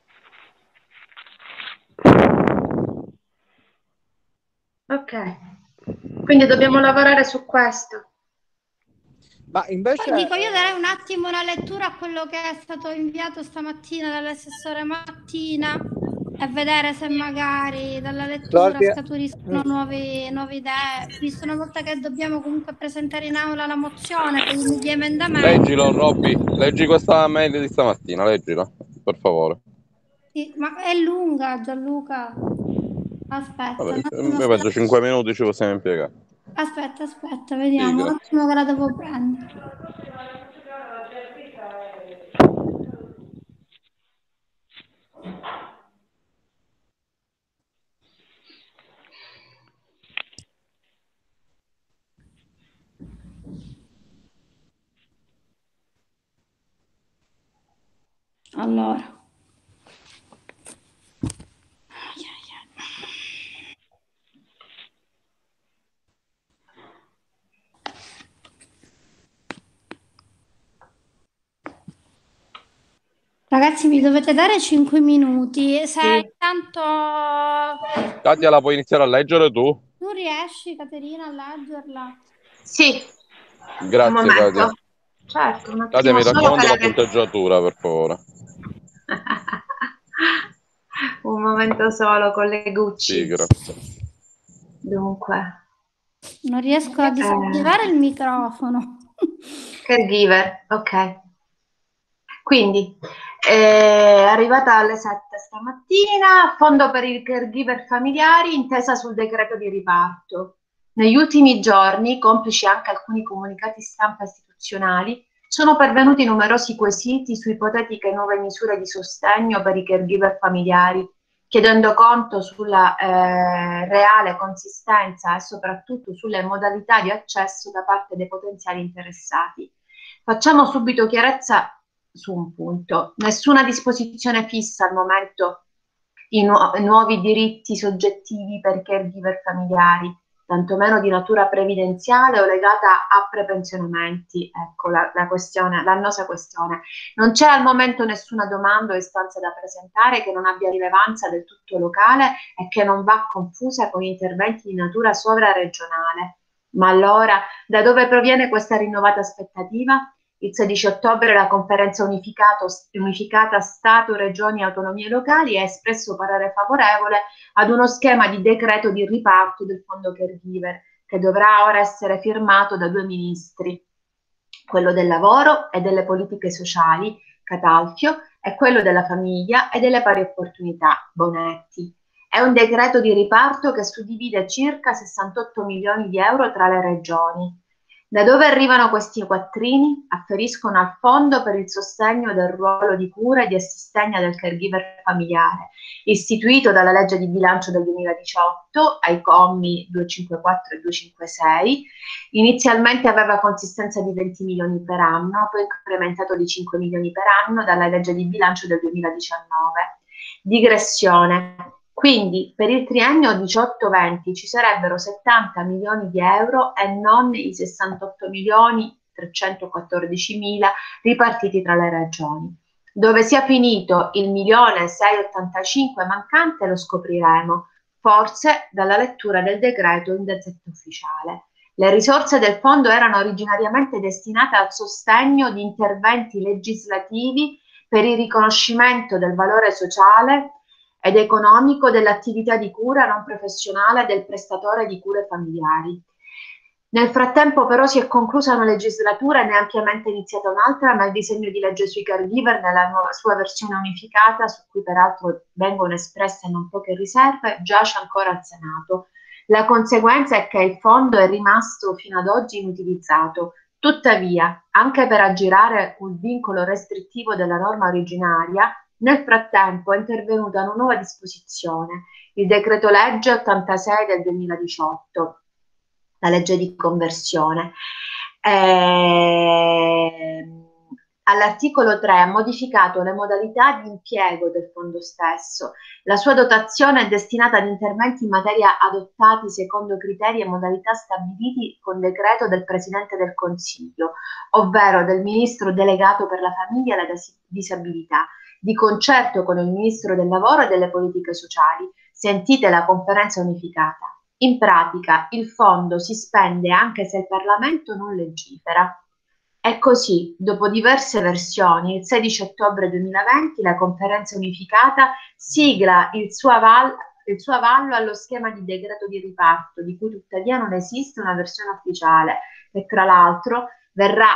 Ok, quindi dobbiamo lavorare su questo. Ma invece Poi dico, io darei un attimo una lettura a quello che è stato inviato stamattina dall'assessore Mattina e vedere se magari dalla lettura L'ordine- scaturiscono nuove, nuove idee, visto una volta che dobbiamo comunque presentare in aula la mozione con gli emendamenti. Leggilo, Robby, leggi questa mail di stamattina, leggila, per favore. Sì, ma è lunga, Gianluca. Aspetta, Vabbè, un attimo, io penso cinque minuti ci possiamo impiegare. aspetta, aspetta, vediamo Sì, un attimo che la devo prendere. Allora. Ragazzi, mi dovete dare cinque minuti. Se Sì. intanto Katia, la puoi iniziare a leggere tu? tu riesci, Caterina, a leggerla? Sì. Grazie, Un momento. Katia. Certo, un Katia, attimo mi solo raccomando per la avere- punteggiatura, per favore. un momento solo con le Sì, Gucci. grazie. Dunque, Non riesco a disattivare il microfono. caregiver, ok. Quindi, è arrivata alle sette stamattina, fondo per i caregiver familiari, intesa sul decreto di riparto. Negli ultimi giorni, complici anche alcuni comunicati stampa istituzionali, sono pervenuti numerosi quesiti su ipotetiche nuove misure di sostegno per i caregiver familiari, chiedendo conto sulla eh, reale consistenza e soprattutto sulle modalità di accesso da parte dei potenziali interessati. Facciamo subito chiarezza su un punto. Nessuna disposizione fissa al momento i nu- nuovi diritti soggettivi per caregiver familiari, tantomeno di natura previdenziale o legata a prepensionamenti. Ecco la, la questione, l'annosa questione. Non c'è al momento nessuna domanda o istanza da presentare che non abbia rilevanza del tutto locale e che non va confusa con interventi di natura sovraregionale. Ma allora, da dove proviene questa rinnovata aspettativa? Il sedici ottobre la conferenza unificata Stato, Regioni e Autonomie Locali ha espresso parere favorevole ad uno schema di decreto di riparto del fondo caregiver che dovrà ora essere firmato da due ministri, quello del lavoro e delle politiche sociali, Catalfio, e quello della famiglia e delle pari opportunità, Bonetti. È un decreto di riparto che suddivide circa sessantotto milioni di euro tra le regioni. Da dove arrivano questi quattrini? Afferiscono al Fondo per il sostegno del ruolo di cura e di assistenza del caregiver familiare, istituito dalla legge di bilancio del duemiladiciotto ai commi duecentocinquantaquattro e duecentocinquantasei. Inizialmente aveva consistenza di venti milioni per anno, poi incrementato di cinque milioni per anno dalla legge di bilancio del duemiladiciannove. Digressione. Quindi per il triennio diciotto venti ci sarebbero settanta milioni di euro e non i sessantotto milioni trecentoquattordicimila ripartiti tra le regioni. Dove sia finito il milione seicentottantacinque mancante lo scopriremo, forse dalla lettura del decreto in Gazzetta Ufficiale. Le risorse del fondo erano originariamente destinate al sostegno di interventi legislativi per il riconoscimento del valore sociale ed economico dell'attività di cura non professionale del prestatore di cure familiari. Nel frattempo però si è conclusa una legislatura e ne è ampiamente iniziata un'altra, ma il disegno di legge sui caregiver nella nuova, sua versione unificata, su cui peraltro vengono espresse non poche riserve, giace ancora al Senato. La conseguenza è che il fondo è rimasto fino ad oggi inutilizzato. Tuttavia, anche per aggirare un vincolo restrittivo della norma originaria, Nel frattempo è intervenuta una nuova disposizione, il decreto legge ottantasei del duemiladiciotto, la legge di conversione. Eh, all'articolo tre ha modificato le modalità di impiego del fondo stesso. La sua dotazione è destinata ad interventi in materia adottati secondo criteri e modalità stabiliti con decreto del Presidente del Consiglio, ovvero del Ministro delegato per la famiglia e la disabilità, di concerto con il Ministro del Lavoro e delle Politiche Sociali, sentite la conferenza unificata. In pratica il fondo si spende anche se il Parlamento non legifera. E così, dopo diverse versioni, il sedici ottobre duemilaventi la conferenza unificata sigla il suo, aval- il suo avallo allo schema di decreto di riparto, di cui tuttavia non esiste una versione ufficiale, che tra l'altro verrà,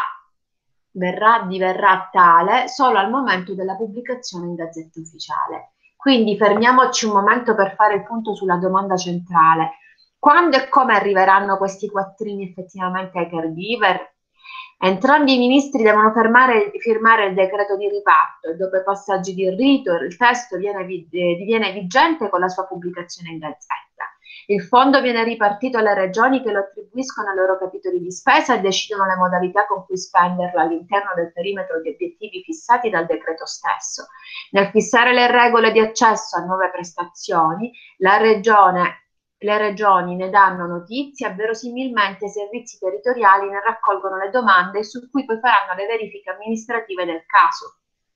verrà, diverrà tale solo al momento della pubblicazione in Gazzetta Ufficiale. Quindi fermiamoci un momento per fare il punto sulla domanda centrale. Quando e come arriveranno questi quattrini effettivamente ai caregiver? Entrambi i ministri devono firmare, firmare il decreto di riparto e dopo i passaggi di rito il testo viene, diviene vigente con la sua pubblicazione in Gazzetta. Il fondo viene ripartito alle regioni che lo attribuiscono ai loro capitoli di spesa e decidono le modalità con cui spenderlo all'interno del perimetro di obiettivi fissati dal decreto stesso. Nel fissare le regole di accesso a nuove prestazioni, la regione Le regioni ne danno notizia e verosimilmente i servizi territoriali ne raccolgono le domande su cui poi faranno le verifiche amministrative del caso.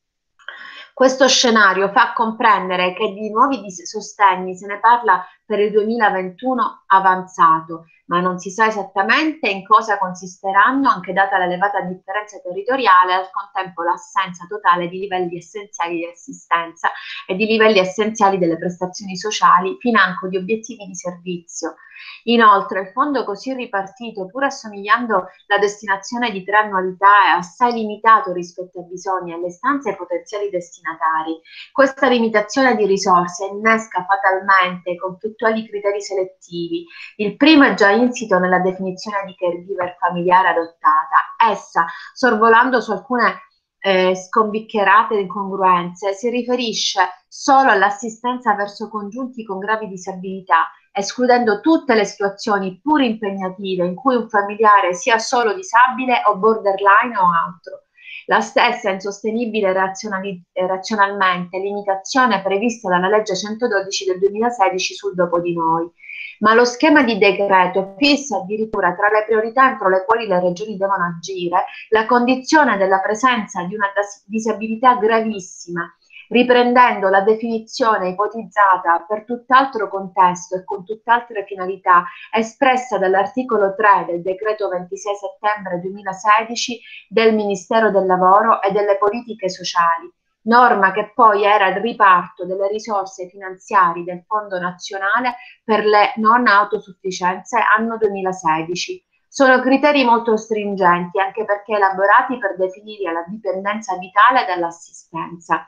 Questo scenario fa comprendere che di nuovi sostegni se ne parla per il duemilaventuno avanzato, ma non si sa esattamente in cosa consisteranno, anche data l'elevata differenza territoriale e al contempo l'assenza totale di livelli essenziali di assistenza e di livelli essenziali delle prestazioni sociali, financo di obiettivi di servizio. Inoltre il fondo così ripartito, pur assomigliando la destinazione di tre annualità, è assai limitato rispetto ai bisogni e alle istanze ai potenziali destinatari. Questa limitazione di risorse innesca fatalmente conflittuali criteri selettivi. Il primo è già insito nella definizione di caregiver familiare adottata. Essa, sorvolando su alcune eh, scombiccherate incongruenze, si riferisce solo all'assistenza verso congiunti con gravi disabilità, escludendo tutte le situazioni pur impegnative in cui un familiare sia solo disabile o borderline o altro. La stessa insostenibile razionalmente limitazione prevista dalla legge centododici del duemilasedici sul dopo di noi. Ma lo schema di decreto fissa addirittura tra le priorità entro le quali le regioni devono agire la condizione della presenza di una disabilità gravissima, riprendendo la definizione ipotizzata per tutt'altro contesto e con tutt'altre finalità espressa dall'articolo tre del decreto ventisei settembre duemilasedici del Ministero del Lavoro e delle Politiche Sociali, norma che poi era il riparto delle risorse finanziarie del Fondo Nazionale per le non autosufficienze anno duemilasedici. Sono criteri molto stringenti anche perché elaborati per definire la dipendenza vitale dall'assistenza.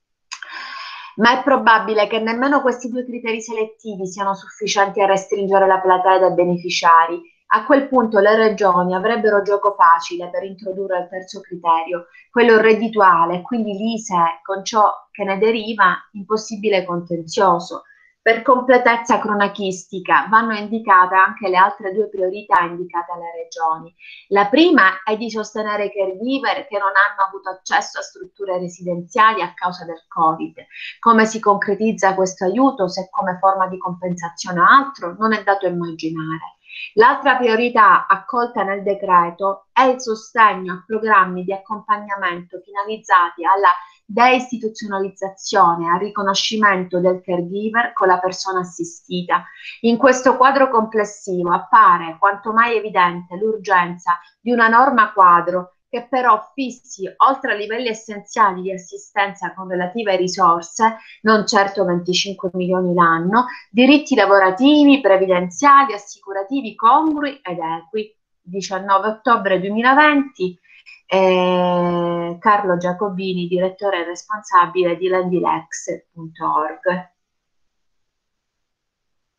Ma è probabile che nemmeno questi due criteri selettivi siano sufficienti a restringere la platea dei beneficiari. A quel punto le regioni avrebbero gioco facile per introdurre il terzo criterio, quello reddituale, quindi l'I S E E con ciò che ne deriva impossibile contenzioso. Per completezza cronachistica vanno indicate anche le altre due priorità indicate alle regioni. La prima è di sostenere i caregiver che non hanno avuto accesso a strutture residenziali a causa del Covid. Come si concretizza questo aiuto, se come forma di compensazione o altro, non è dato immaginare. L'altra priorità accolta nel decreto è il sostegno a programmi di accompagnamento finalizzati alla deistituzionalizzazione, al riconoscimento del caregiver con la persona assistita. In questo quadro complessivo appare quanto mai evidente l'urgenza di una norma quadro che però fissi, oltre a livelli essenziali di assistenza con relative risorse, non certo venticinque milioni l'anno, diritti lavorativi, previdenziali, assicurativi congrui ed equi. diciannove ottobre duemilaventi, eh, Carlo Giacobini, direttore e responsabile di Lendilex punto org.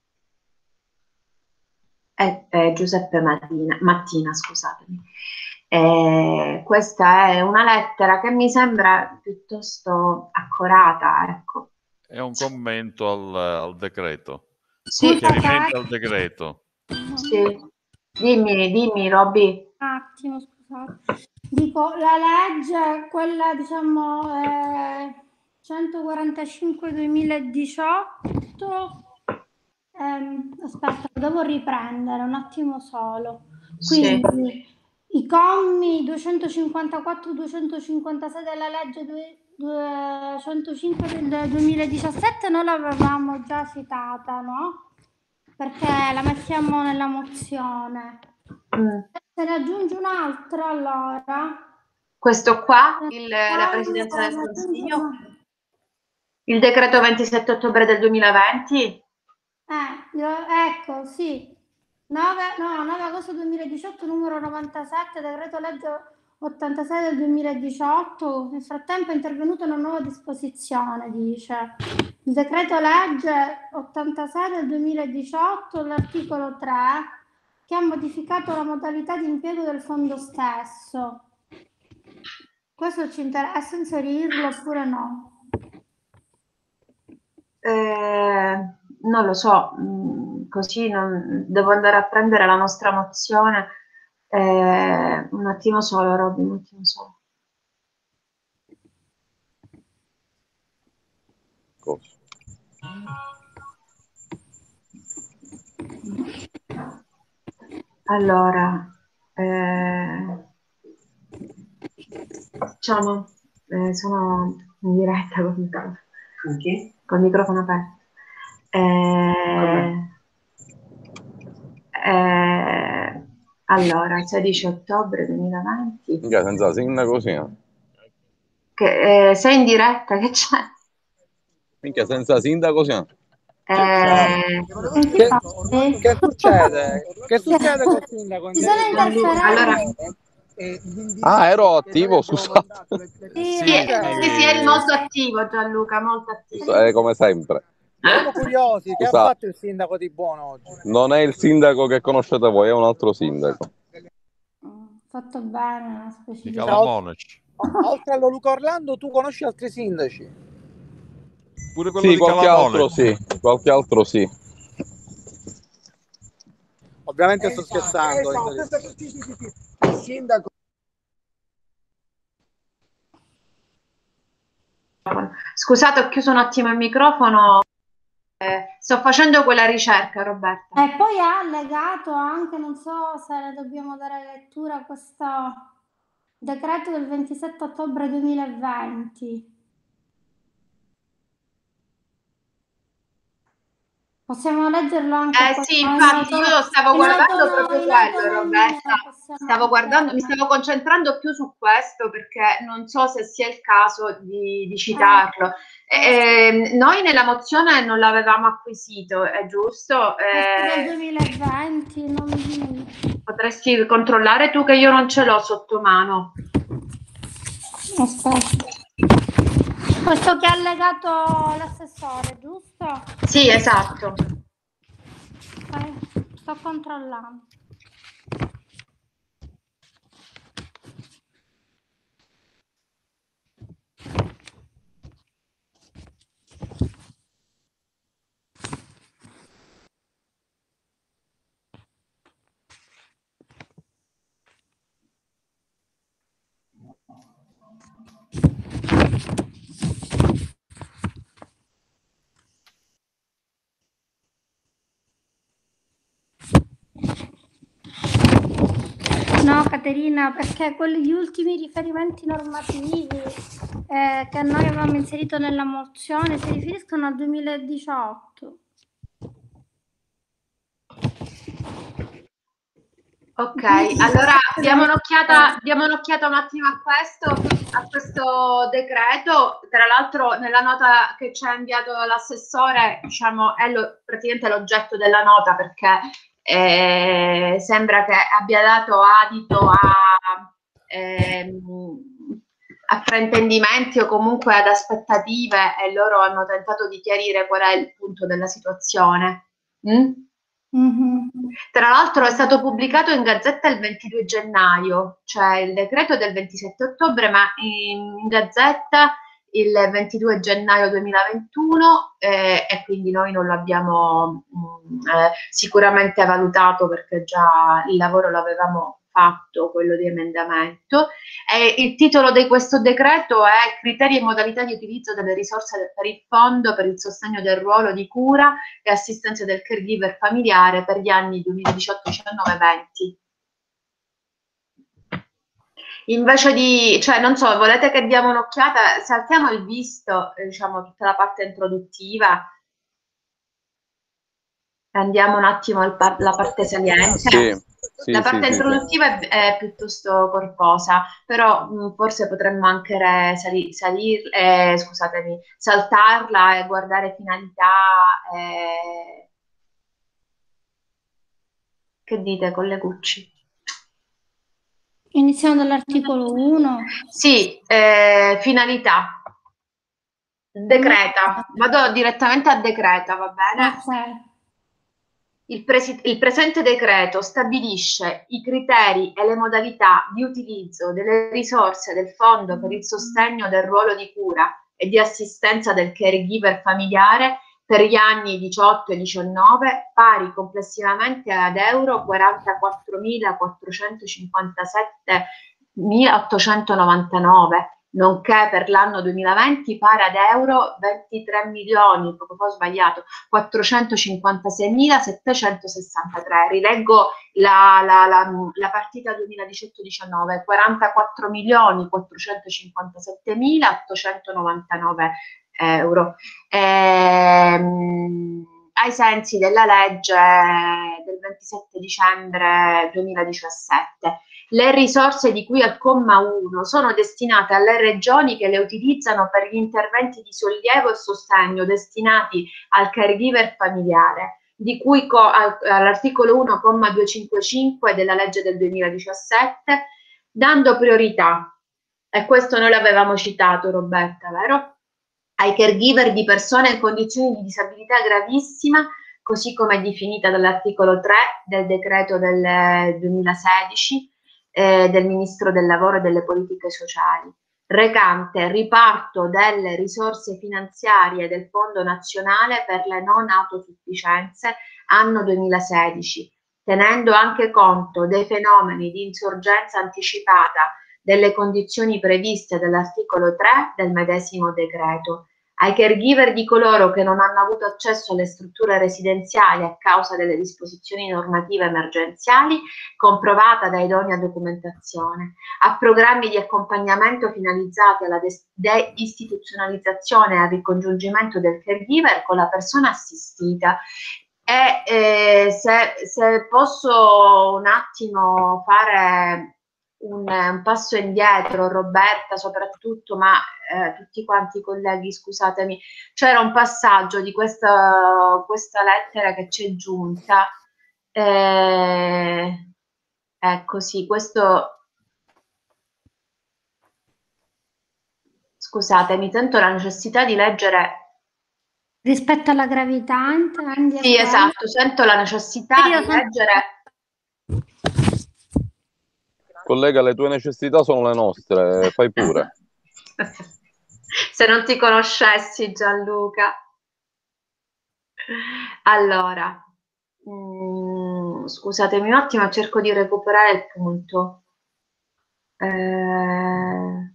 E eh, Giuseppe Mattina, Mattina scusatemi. E questa è una lettera che mi sembra piuttosto accorata, ecco. È un commento al, al decreto. Sì. Chiarimento al decreto. Sì. Dimmi, dimmi, Robby. Un attimo, scusate. Dico, la legge, quella diciamo eh, centoquarantacinque duemiladiciotto, ehm, aspetta, devo riprendere un attimo solo. Quindi sì. I commi duecentocinquantaquattro duecentocinquantasei della legge duecentocinque del duemiladiciassette noi l'avevamo già citata, no? Perché la mettiamo nella mozione. Mm. Se ne aggiunge un altro, allora. Questo qua, il, la Presidenza del Consiglio? Il decreto ventisette ottobre del duemilaventi? Eh, ecco, sì. nove, no, nove agosto duemiladiciotto, numero novantasette, decreto legge ottantasei del duemiladiciotto. Nel frattempo è intervenuta una nuova disposizione, dice. Il decreto legge ottantasei del duemiladiciotto, l'articolo tre, che ha modificato la modalità di impiego del fondo stesso. Questo ci interessa inserirlo oppure no? Eh, non lo so, mh, così non, devo andare a prendere la nostra mozione. Eh, un attimo solo, Robby, un attimo solo. Cosa? Allora, eh, diciamo, eh, sono in diretta con il microfono, okay. Con il microfono aperto. Eh, eh, allora, sedici ottobre duemilaventi. Minchia, senza sindaco sì. Che, eh, sei in diretta, che c'è? Minchia, senza sindaco sì. Eh, che, che succede? Che succede col sindaco? Allora, ah, ero attivo, scusate. Sì, sì, sì, sì, eri molto attivo, Gianluca, molto attivo. Eh, come sempre. Siamo curiosi, che Esatto. ha fatto il sindaco di Buono oggi? Non è il sindaco che conoscete voi, è un altro sindaco. Fatto bene, Michela Monaci. Oltre a Luca Orlando, tu conosci altri sindaci? Pure quello sì, di qualche Calamone. altro sì, qualche altro sì. Ovviamente sto scherzando. Il sindaco. Scusate, ho chiuso un attimo il microfono. Eh, sto facendo quella ricerca, Roberta. E poi ha allegato anche, non so se ne dobbiamo dare lettura, a questo decreto del ventisette ottobre duemilaventi. Possiamo leggerlo anche? Eh sì, infatti io stavo guardando proprio quello, Roberta. Stavo guardando, mi stavo concentrando più su questo perché non so se sia il caso di, di citarlo. Eh, eh, noi nella mozione non l'avevamo acquisito, è giusto? Eh, del duemilaventi, non mi... Potresti controllare tu che io non ce l'ho sotto mano. Aspetta. Questo che ha allegato l'assessore, giusto? Sì, esatto. Okay. Sto controllando. No, Caterina, perché quelli, gli ultimi riferimenti normativi eh, che noi avevamo inserito nella mozione si riferiscono al duemiladiciotto. Ok, allora diamo un'occhiata, diamo un'occhiata un attimo a questo, a questo decreto. Tra l'altro nella nota che ci ha inviato l'assessore, diciamo, è lo, praticamente l'oggetto della nota, perché eh, sembra che abbia dato adito a, ehm, a fraintendimenti o comunque ad aspettative, e loro hanno tentato di chiarire qual è il punto della situazione. Mm? Mhm. Tra l'altro è stato pubblicato in Gazzetta il ventidue gennaio, cioè il decreto del ventisette ottobre, ma in, in Gazzetta il ventidue gennaio duemilaventuno, eh, e quindi noi non l'abbiamo mh, eh, sicuramente valutato perché già il lavoro l'avevamo fatto, quello di emendamento. E il titolo di questo decreto è Criteri e modalità di utilizzo delle risorse per il fondo per il sostegno del ruolo di cura e assistenza del caregiver familiare per gli anni duemiladiciotto, diciannove, venti. Invece di, cioè non so, volete che diamo un'occhiata? Saltiamo il visto, eh, diciamo tutta la parte introduttiva, andiamo un attimo alla par parte saliente. Sì, sì, la parte sì, introduttiva sì, è, è piuttosto corposa, però mh, forse potremmo anche sali salir, eh, scusatemi, saltarla e guardare finalità. Eh... Che dite, collegucci? Iniziamo dall'articolo uno. Sì, eh, finalità. Decreta. Vado direttamente a decreta, va bene? Ok. Il, il presente decreto stabilisce i criteri e le modalità di utilizzo delle risorse del Fondo per il sostegno del ruolo di cura e di assistenza del caregiver familiare per gli anni diciotto e diciannove, pari complessivamente ad euro quarantaquattromilaquattrocentocinquantasette mila nonché per l'anno duemilaventi pari ad euro ventitré milioni, proprio ho sbagliato, quattrocentocinquantasei milasettecentosessantatré. Rileggo la, la, la, la partita duemiladiciotto diciannove, quarantaquattro milioni quattrocentocinquantasette mila ottocentonovantanove euro. Ehm, ai sensi della legge del ventisette dicembre duemiladiciassette. Le risorse di cui al comma uno sono destinate alle regioni che le utilizzano per gli interventi di sollievo e sostegno destinati al caregiver familiare, di cui all'articolo uno, comma duecentocinquantacinque della legge del duemiladiciassette, dando priorità, e questo noi l'avevamo citato, Roberta, vero? Ai caregiver di persone in condizioni di disabilità gravissima, così come definita dall'articolo tre del decreto del duemilasedici, Eh, del Ministro del Lavoro e delle Politiche Sociali, recante riparto delle risorse finanziarie del Fondo Nazionale per le non autosufficienze anno duemilasedici, tenendo anche conto dei fenomeni di insorgenza anticipata delle condizioni previste dall'articolo tre del medesimo decreto. Ai caregiver di coloro che non hanno avuto accesso alle strutture residenziali a causa delle disposizioni normative emergenziali, comprovata da idonea documentazione, a programmi di accompagnamento finalizzati alla deistituzionalizzazione e al ricongiungimento del caregiver con la persona assistita. E eh, se, se posso un attimo fare un, un passo indietro, Roberta soprattutto, ma eh, tutti quanti i colleghi, scusatemi, c'era un passaggio di questa, questa lettera che ci è giunta. Eh, ecco, sì, questo... Scusatemi, sento la necessità di leggere... Rispetto alla gravità, intendi? Sì, esatto, sento la necessità Io di sento... leggere... Collega, le tue necessità sono le nostre, fai pure. Se non ti conoscessi, Gianluca. Allora, mh, scusatemi un attimo, cerco di recuperare il punto. Eh,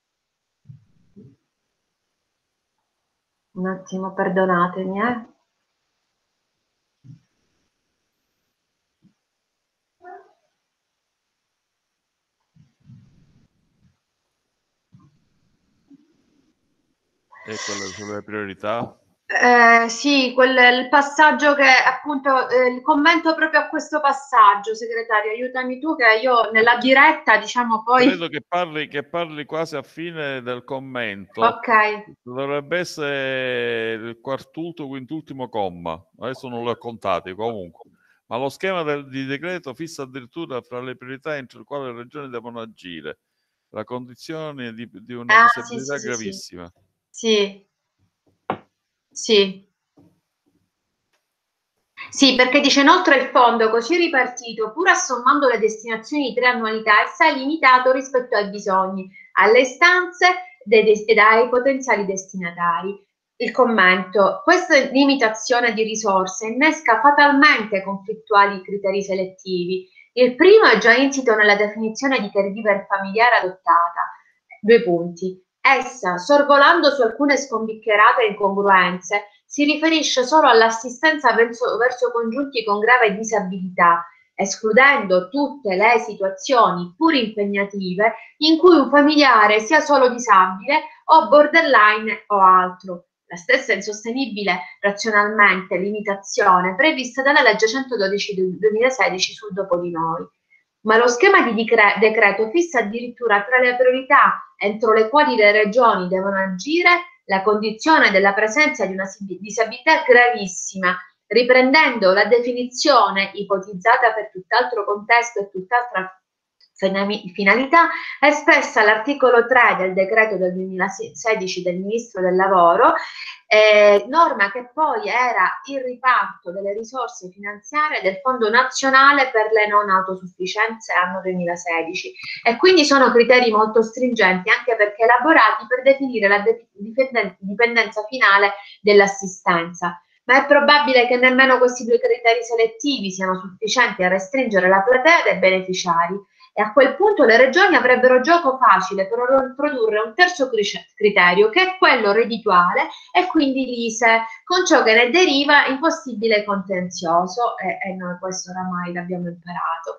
un attimo, perdonatemi, eh. E quelle sono le priorità? Eh, sì, quel, il passaggio che appunto, eh, il commento proprio a questo passaggio, segretario, aiutami tu che io nella diretta, diciamo poi... Credo che parli, che parli quasi a fine del commento. Ok. Dovrebbe essere il quartultimo, quintultimo comma. Adesso non l'ho contato comunque. Ma lo schema del, di decreto fissa addirittura fra le priorità entro le quali le regioni devono agire la condizione di, di una Ah, disabilità sì, sì, gravissima. Sì. Sì. Sì. Sì, perché dice inoltre il fondo così ripartito, pur assommando le destinazioni di tre annualità, è assai limitato rispetto ai bisogni, alle istanze dei, e dai potenziali destinatari. Il commento: questa limitazione di risorse innesca fatalmente conflittuali criteri selettivi. Il primo è già insito nella definizione di caregiver familiare adottata. Due punti. Essa, sorvolando su alcune scombiccherate incongruenze, si riferisce solo all'assistenza verso, verso congiunti con grave disabilità, escludendo tutte le situazioni, pur impegnative, in cui un familiare sia solo disabile o borderline o altro. La stessa insostenibile razionalmente limitazione prevista dalla legge centododici del duemilasedici sul dopo di noi. Ma lo schema di decreto fissa addirittura tra le priorità entro le quali le regioni devono agire la condizione della presenza di una disabilità gravissima, riprendendo la definizione ipotizzata per tutt'altro contesto e tutt'altra finalità espressa all'articolo tre del decreto del duemilasedici del Ministro del Lavoro, eh, norma che poi era il riparto delle risorse finanziarie del Fondo Nazionale per le non autosufficienze anno duemilasedici, e quindi sono criteri molto stringenti anche perché elaborati per definire la dipendenza finale dell'assistenza. Ma è probabile che nemmeno questi due criteri selettivi siano sufficienti a restringere la platea dei beneficiari, e a quel punto le regioni avrebbero gioco facile per produrre un terzo criterio, che è quello reddituale, e quindi l'I S E E, con ciò che ne deriva impossibile contenzioso, e, e noi questo oramai l'abbiamo imparato.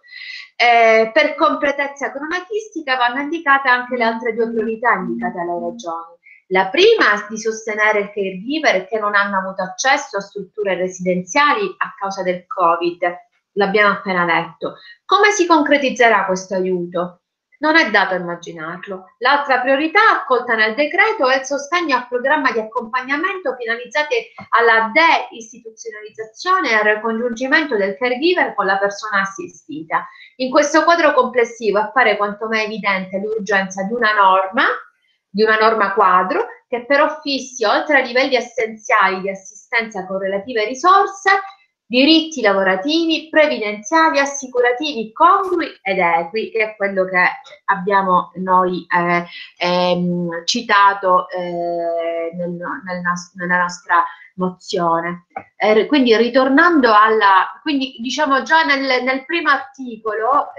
Eh, per completezza cronatistica vanno indicate anche le altre due priorità indicate alle regioni. La prima è di sostenere il caregiver che non hanno avuto accesso a strutture residenziali a causa del Covid. L'abbiamo appena detto. Come si concretizzerà questo aiuto? Non è dato immaginarlo. L'altra priorità accolta nel decreto è il sostegno al programma di accompagnamento finalizzati alla deistituzionalizzazione e al ricongiungimento del caregiver con la persona assistita. In questo quadro complessivo appare quanto mai evidente l'urgenza di una norma, di una norma quadro, che però fissi, oltre ai livelli essenziali di assistenza con relative risorse, diritti lavorativi, previdenziali, assicurativi congrui ed equi, che è quello che abbiamo noi eh, ehm, citato eh, nel, nel nos- nella nostra mozione. Eh, quindi ritornando alla, quindi diciamo già nel, nel primo articolo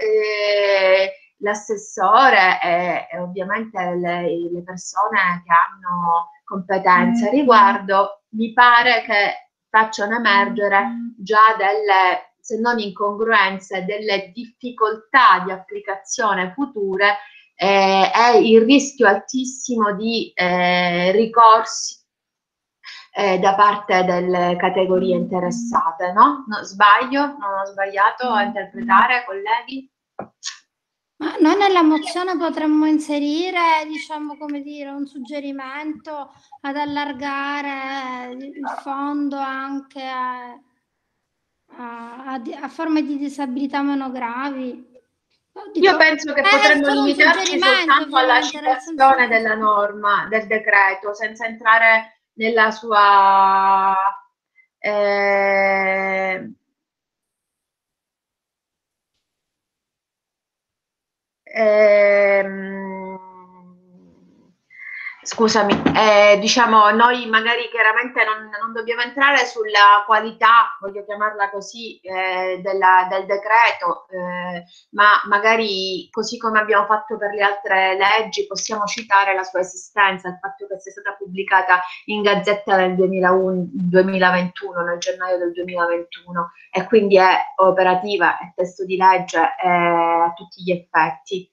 eh, l'assessore e, e ovviamente le, le persone che hanno competenze a riguardo, mi pare che facciano emergere già delle, se non incongruenze, delle difficoltà di applicazione future eh, e il rischio altissimo di eh, ricorsi eh, da parte delle categorie interessate, no? No, sbaglio? Non ho sbagliato a interpretare, colleghi? Ma noi nella mozione potremmo inserire, diciamo, come dire, un suggerimento ad allargare il fondo anche a, a, a, a forme di disabilità meno gravi. Dico, Io penso che potremmo limitarci soltanto alla citazione della norma, del decreto, senza entrare nella sua... Eh, Ehm, scusami, eh, diciamo noi magari chiaramente non, non dobbiamo entrare sulla qualità, voglio chiamarla così, eh, della, del decreto, eh, ma magari così come abbiamo fatto per le altre leggi possiamo citare la sua esistenza, il fatto che sia stata pubblicata in Gazzetta nel duemilaventuno, nel gennaio del duemilaventuno, e quindi è operativa, è testo di legge eh, a tutti gli effetti.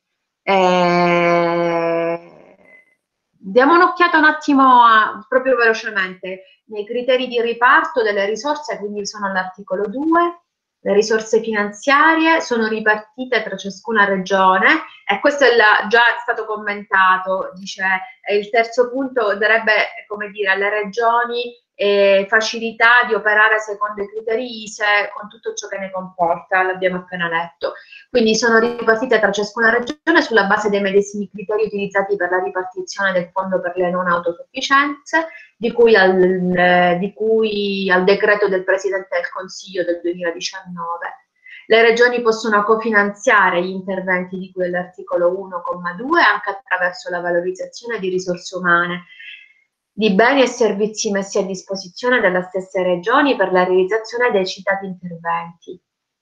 Eh, diamo un'occhiata un attimo a, proprio velocemente nei criteri di riparto delle risorse, quindi sono all'articolo due. Le risorse finanziarie sono ripartite tra ciascuna regione, e questo è la, già è stato commentato, dice eh, il terzo punto darebbe, come dire, alle regioni e facilità di operare secondo i criteri I S E con tutto ciò che ne comporta, l'abbiamo appena letto. Quindi sono ripartite tra ciascuna regione sulla base dei medesimi criteri utilizzati per la ripartizione del fondo per le non autosufficienze, di cui al, eh, di cui al decreto del Presidente del Consiglio del duemiladiciannove. Le regioni possono cofinanziare gli interventi di cui all'articolo uno comma due anche attraverso la valorizzazione di risorse umane, di beni e servizi messi a disposizione dalle stesse regioni per la realizzazione dei citati interventi.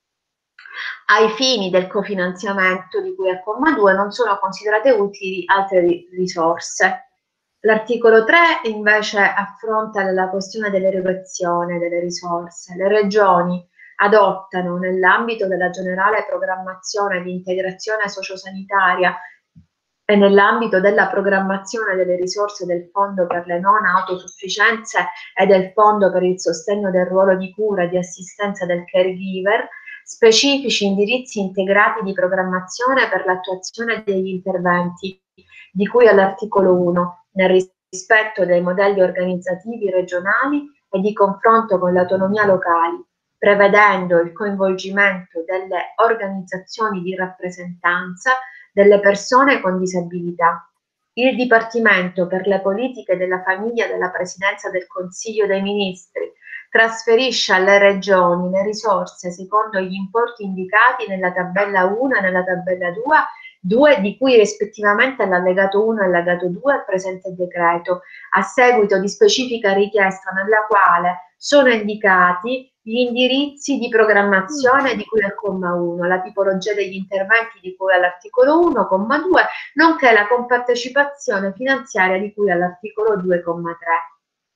Ai fini del cofinanziamento di cui al comma due non sono considerate utili altre risorse. L'articolo tre invece affronta la questione dell'erogazione delle risorse. Le regioni adottano nell'ambito della generale programmazione di integrazione sociosanitaria e nell'ambito della programmazione delle risorse del Fondo per le non autosufficienze e del Fondo per il sostegno del ruolo di cura e di assistenza del caregiver, specifici indirizzi integrati di programmazione per l'attuazione degli interventi di cui all'articolo uno, nel rispetto dei modelli organizzativi regionali e di confronto con le autonomie locali, prevedendo il coinvolgimento delle organizzazioni di rappresentanza delle persone con disabilità. Il Dipartimento per le politiche della famiglia della Presidenza del Consiglio dei Ministri trasferisce alle regioni le risorse secondo gli importi indicati nella tabella uno e nella tabella due, di cui rispettivamente all'allegato uno e all'allegato due al presente decreto, a seguito di specifica richiesta nella quale sono indicati gli indirizzi di programmazione di cui al comma uno, la tipologia degli interventi di cui all'articolo uno, comma due, nonché la compartecipazione finanziaria di cui all'articolo due, comma tre.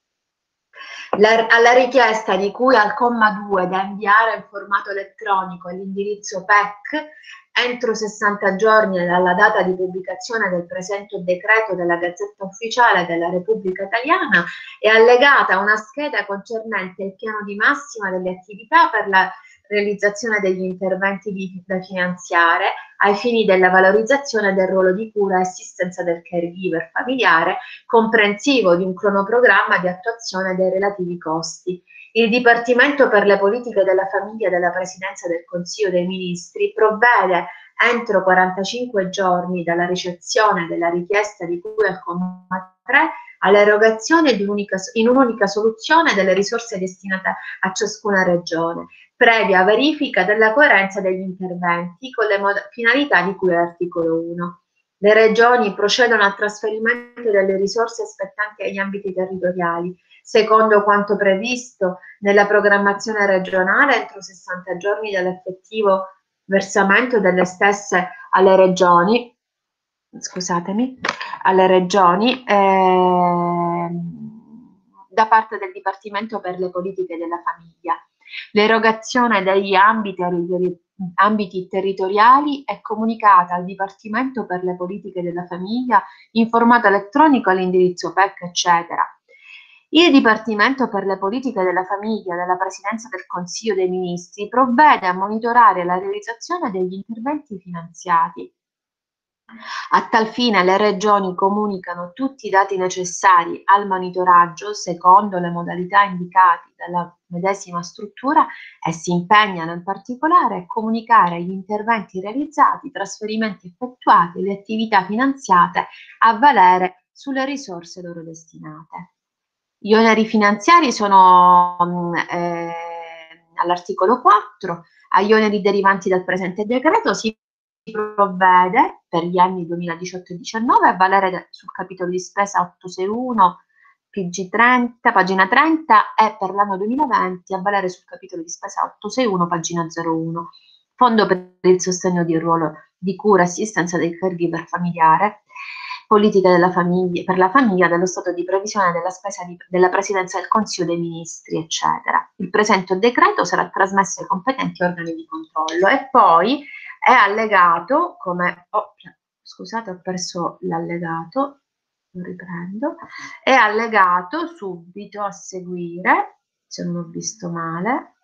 La, alla richiesta di cui al comma due da inviare in formato elettronico all'indirizzo P E C entro sessanta giorni dalla data di pubblicazione del presente decreto della Gazzetta Ufficiale della Repubblica Italiana è allegata una scheda concernente il piano di massima delle attività per la realizzazione degli interventi di, da finanziare ai fini della valorizzazione del ruolo di cura e assistenza del caregiver familiare, comprensivo di un cronoprogramma di attuazione dei relativi costi. Il Dipartimento per le politiche della famiglia della Presidenza del Consiglio dei Ministri provvede entro quarantacinque giorni dalla ricezione della richiesta di cui al comma tre all'erogazione di un'unica, in un'unica soluzione delle risorse destinate a ciascuna regione, previa verifica della coerenza degli interventi con le finalità di cui all'articolo uno. Le regioni procedono al trasferimento delle risorse spettanti agli ambiti territoriali, secondo quanto previsto nella programmazione regionale entro sessanta giorni dall'effettivo versamento delle stesse alle regioni, scusatemi, alle regioni eh, da parte del Dipartimento per le politiche della famiglia. L'erogazione degli ambiti, ambiti territoriali è comunicata al Dipartimento per le politiche della famiglia in formato elettronico all'indirizzo P E C, eccetera. Il Dipartimento per le politiche della famiglia della Presidenza del Consiglio dei Ministri provvede a monitorare la realizzazione degli interventi finanziati. A tal fine le regioni comunicano tutti i dati necessari al monitoraggio secondo le modalità indicate dalla medesima struttura e si impegnano in particolare a comunicare gli interventi realizzati, i trasferimenti effettuati e le attività finanziate a valere sulle risorse loro destinate. Gli oneri finanziari sono eh, all'articolo quattro, agli oneri derivanti dal presente decreto si provvede per gli anni duemiladiciotto e duemiladiciannove a valere sul capitolo di spesa ottocentosessantuno P G trenta, pagina trenta, e per l'anno duemilaventi a valere sul capitolo di spesa ottocentosessantuno, pagina zero uno. Fondo per il sostegno di ruolo di cura e assistenza del caregiver familiare, politiche della famiglia, per la famiglia, dello stato di previsione della spesa di, della Presidenza del Consiglio dei Ministri, eccetera. Il presente decreto sarà trasmesso ai competenti organi di controllo e poi è allegato come... Oh, scusate, ho perso l'allegato, lo riprendo. È allegato subito a seguire, se non ho visto male.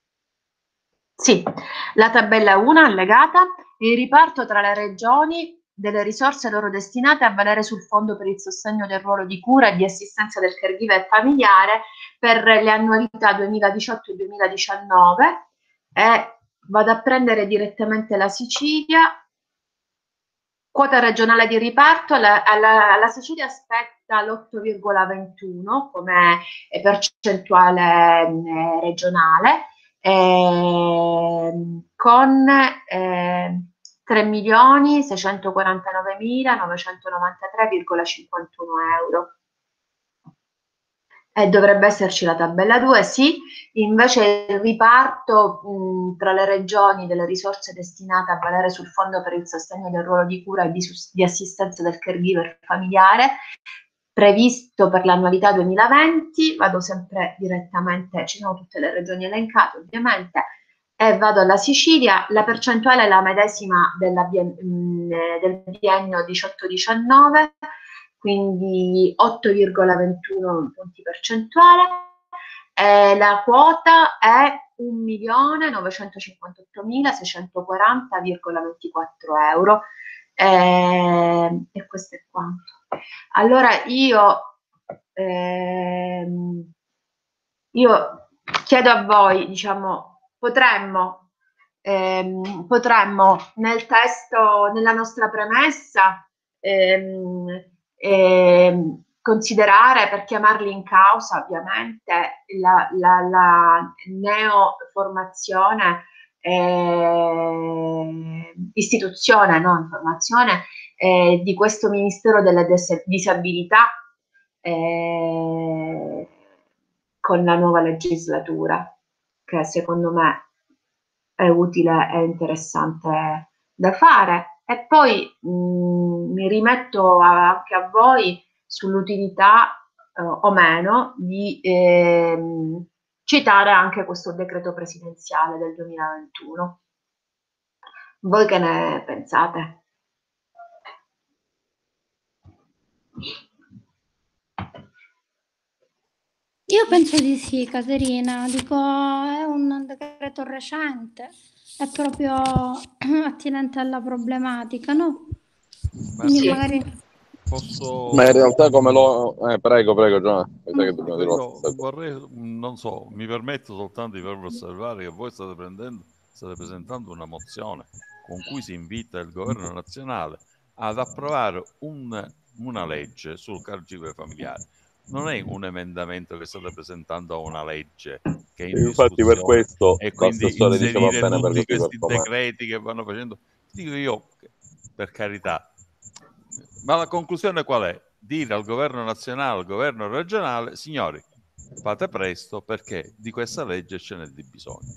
Sì, la tabella uno allegata, il riparto tra le regioni delle risorse loro destinate a valere sul Fondo per il sostegno del ruolo di cura e di assistenza del caregiver familiare per le annualità duemiladiciotto e duemiladiciannove, e vado a prendere direttamente la Sicilia. Quota regionale di riparto, alla, alla, alla Sicilia spetta l'otto virgola ventuno come percentuale eh, regionale, eh, con eh, tre milioni seicentoquarantanovanovanovantatré virgola cinquantuno euro. E dovrebbe esserci la tabella due, sì, invece il riparto mh, tra le regioni delle risorse destinate a valere sul Fondo per il sostegno del ruolo di cura e di, di assistenza del caregiver familiare, previsto per l'annualità duemilaventi, vado sempre direttamente, ci sono tutte le regioni elencate ovviamente, e vado alla Sicilia. La percentuale è la medesima della, mh, del biennio diciotto diciannove, quindi otto virgola ventuno punti percentuali, e la quota è un milione novecentocinquantottomilaseicentoquaranta virgola ventiquattro euro, e, e questo è quanto. Allora io, ehm, io chiedo a voi, diciamo, potremmo, ehm, potremmo nel testo, nella nostra premessa, ehm, ehm, considerare, per chiamarli in causa ovviamente, la, la, la neoformazione, eh, istituzione, non formazione, eh, di questo Ministero delle Disabilità eh, con la nuova legislatura, che secondo me è utile e interessante da fare. E poi mh, mi rimetto a, anche a voi sull'utilità eh, o meno di ehm, citare anche questo decreto presidenziale del duemilaventuno. Voi che ne pensate? Io penso di sì, Caterina, dico è un decreto recente, è proprio attinente alla problematica, no? Quindi sì. magari... Posso... Ma in realtà come lo... Eh, prego, prego, Giovanni. No, io vorrei, non so, mi permetto soltanto di farvi osservare che voi state, prendendo, state presentando una mozione con cui si invita il governo nazionale ad approvare un, una legge sul caregiver familiare. Non è un emendamento che state presentando a una legge che è in Infatti per questo e quindi l'assessore diceva bene tutti per questi decreti che vanno facendo. Dico io, per carità, ma la conclusione qual è? Dire al governo nazionale, al governo regionale, signori, fate presto perché di questa legge ce n'è di bisogno.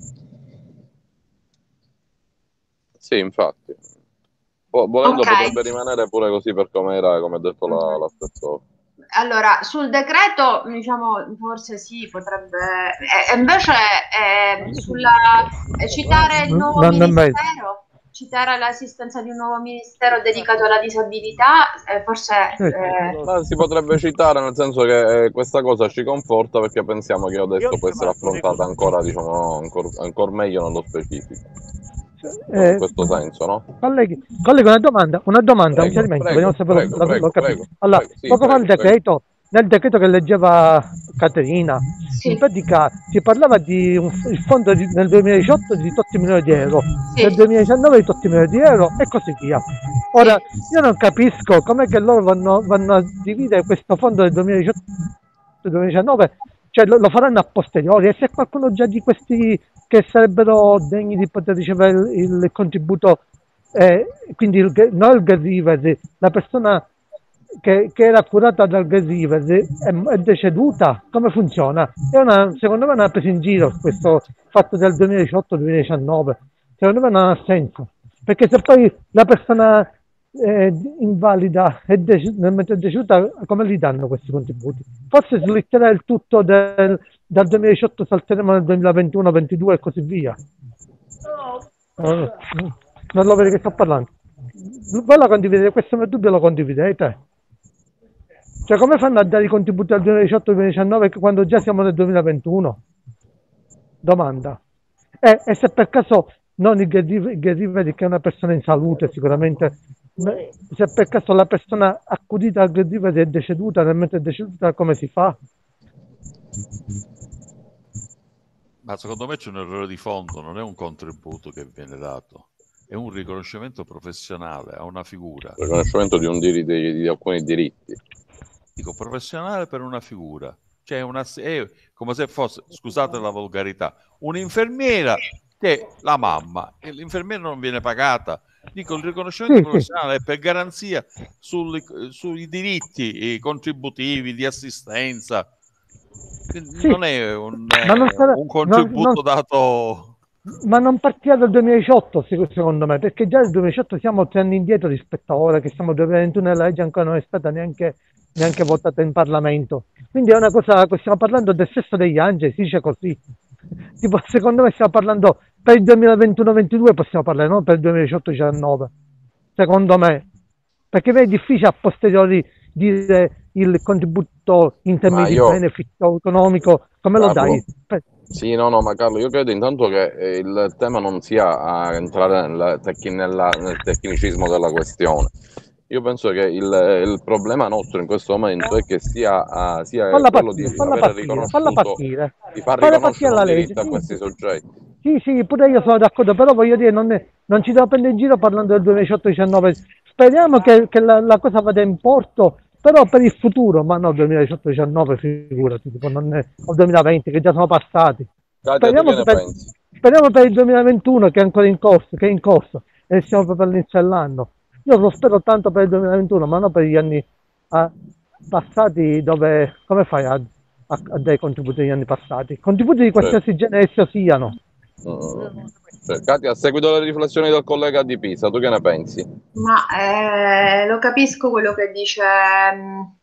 Sì, infatti. Volendo okay. potrebbe rimanere pure così per come era, come ha detto la, l'assessore. Allora, sul decreto, diciamo, forse sì, potrebbe... E invece eh, sulla eh, citare il nuovo Non ministero, citare l'assistenza di un nuovo ministero dedicato alla disabilità, eh, forse... Eh... Ma si potrebbe citare, nel senso che eh, questa cosa ci conforta perché pensiamo che adesso può essere affrontata ancora, diciamo, ancora, ancora meglio nello specifico. Eh, in questo senso, no? Colleghi, colleghi, una domanda, una domanda, prego, un chiarimento, prego, vediamo se prego, lo, prego, lo capito. prego, Allora, prego, sì, poco fa il prego, decreto, nel decreto che leggeva Caterina, sì. in pratica si parlava di un, il fondo di, nel duemiladiciotto di tot milioni di euro, sì. Nel duemiladiciannove di tot milioni di euro e così via. Ora, sì. Io non capisco com'è che loro vanno, vanno a dividere questo fondo del duemiladiciotto duemiladiciannove, cioè lo, lo faranno a posteriori, e se qualcuno già di questi che sarebbero degni di poter ricevere il, il contributo, eh, quindi il, non il caregiver, la persona che, che era curata dal caregiver è, è deceduta, come funziona? È una, secondo me è una presa in giro questo fatto del duemiladiciotto duemiladiciannove, secondo me non ha senso, perché se poi la persona eh, invalida e mentre è deceduta, come gli danno questi contributi? Forse slitterà il tutto del, dal duemiladiciotto, salteremo nel duemilaventuno ventidue e così via. No, non lo vedi che sto parlando? Voi la condividete, questo mio dubbio lo condividete? Cioè, come fanno a dare i contributi al duemiladiciotto duemiladiciannove quando già siamo nel duemilaventuno? Domanda. E, e se per caso non il caregiver, che è una persona in salute, sicuramente se per caso la persona accudita al caregiver è deceduta, mentre è deceduta come si fa? Ma secondo me c'è un errore di fondo, non è un contributo che viene dato, è un riconoscimento professionale a una figura. Il riconoscimento di, un diri- di, di alcuni diritti. Dico professionale per una figura, cioè una, è come se fosse, scusate la volgarità, un'infermiera che è la mamma e l'infermiera non viene pagata. Dico, il riconoscimento Sì, sì. professionale è per garanzia sul- sui diritti contributivi di assistenza. Sì. Non è un, Ma non eh, sarà- un contributo non- non- dato. Ma non partirà dal duemiladiciotto, sec- secondo me, perché già nel duemiladiciotto siamo tre anni indietro rispetto a ora, che siamo nel duemilaventuno e la legge ancora non è stata neanche, neanche votata in Parlamento. Quindi è una cosa, stiamo parlando del sesso degli angeli, si dice così. Tipo, secondo me stiamo parlando per il duemilaventuno ventidue, possiamo parlare, non per il duemiladiciotto diciannove. Secondo me. Perché è difficile a posteriori dire il contributo in termini Ma di io- benefit economico, come lo Carlo? dai? Per- Sì, no, no, ma Carlo, io credo intanto che eh, il tema non sia a entrare nel, tecni- nella- nel tecnicismo della questione. Io penso che il, il problema nostro in questo momento è che sia, ah, sia Falla quello partire, di falla aver partire, falla riconosciuto, partire. di far Falla riconoscere partire la un legge. diritto a Sì, questi sì. soggetti. Sì, sì, pure io sono d'accordo, però voglio dire, non, è- non ci devo prendere in giro parlando del duemiladiciotto diciannove. Speriamo che, che la, la cosa vada in porto, però per il futuro, ma no, duemiladiciotto diciannove, figurati, tipo, non è, o duemilaventi, che già sono passati. Katia, tu Speriamo che che ne per, pensi? speriamo per il duemilaventuno, che è ancora in corso, che è in corso, e siamo proprio all'inizio dell'anno. Io lo spero tanto per il duemilaventuno, ma non per gli anni ah, passati, dove, come fai a, a, a dare contributi agli anni passati? Contributi di qualsiasi genere essi siano. Mm. Cioè, Katia, a seguito delle riflessioni del collega di Pisa, tu che ne pensi? Ma eh, lo capisco quello che dice ehm,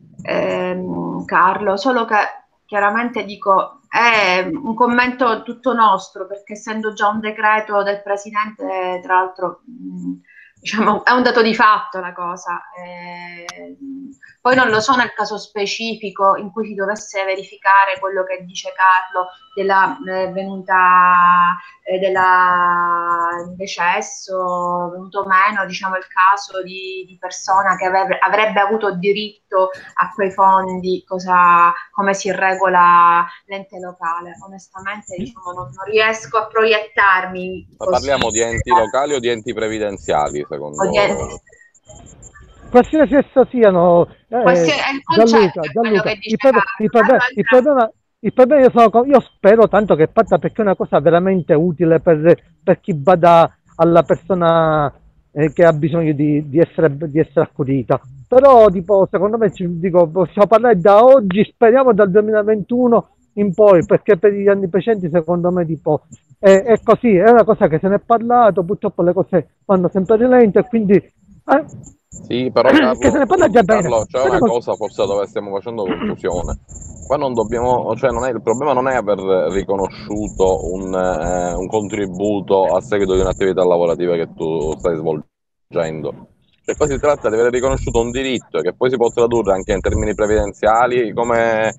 ehm, Carlo, solo che chiaramente dico, è un commento tutto nostro, perché essendo già un decreto del Presidente, tra l'altro, mh, diciamo, è un dato di fatto la cosa. Eh, poi non lo so nel caso specifico in cui si dovesse verificare quello che dice Carlo della eh, venuta eh, della decesso, venuto meno, diciamo, il caso di, di persona che avrebbe, avrebbe avuto diritto a quei fondi, cosa, come si regola l'ente locale. Onestamente, diciamo, non, non riesco a proiettarmi. Ma Così, parliamo di enti locali o di enti previdenziali, secondo o di enti- Qualsiasi esso siano, eh, Questo è il concetto, Gianluca, è quello Gianluca, che dice il, prob- Carlo. il prob- Allora, il problema, il problema io, sono, con- io spero tanto che parta, perché è una cosa veramente utile per, per chi bada alla persona eh, che ha bisogno di, di, essere, di essere accudita. Però tipo, secondo me ci, dico, possiamo parlare da oggi, speriamo dal duemilaventuno in poi, perché per gli anni precedenti secondo me tipo, è, è così, è una cosa che se ne è parlato, purtroppo le cose vanno sempre rilento e quindi... eh, Sì, però che se ne parla Carlo, già bene. Carlo, c'è una Speriamo- cosa forse dove stiamo facendo confusione. Qua non dobbiamo, cioè non è, il problema non è aver riconosciuto un, eh, un contributo a seguito di un'attività lavorativa che tu stai svolgendo. Cioè qua si tratta di aver riconosciuto un diritto che poi si può tradurre anche in termini previdenziali, come,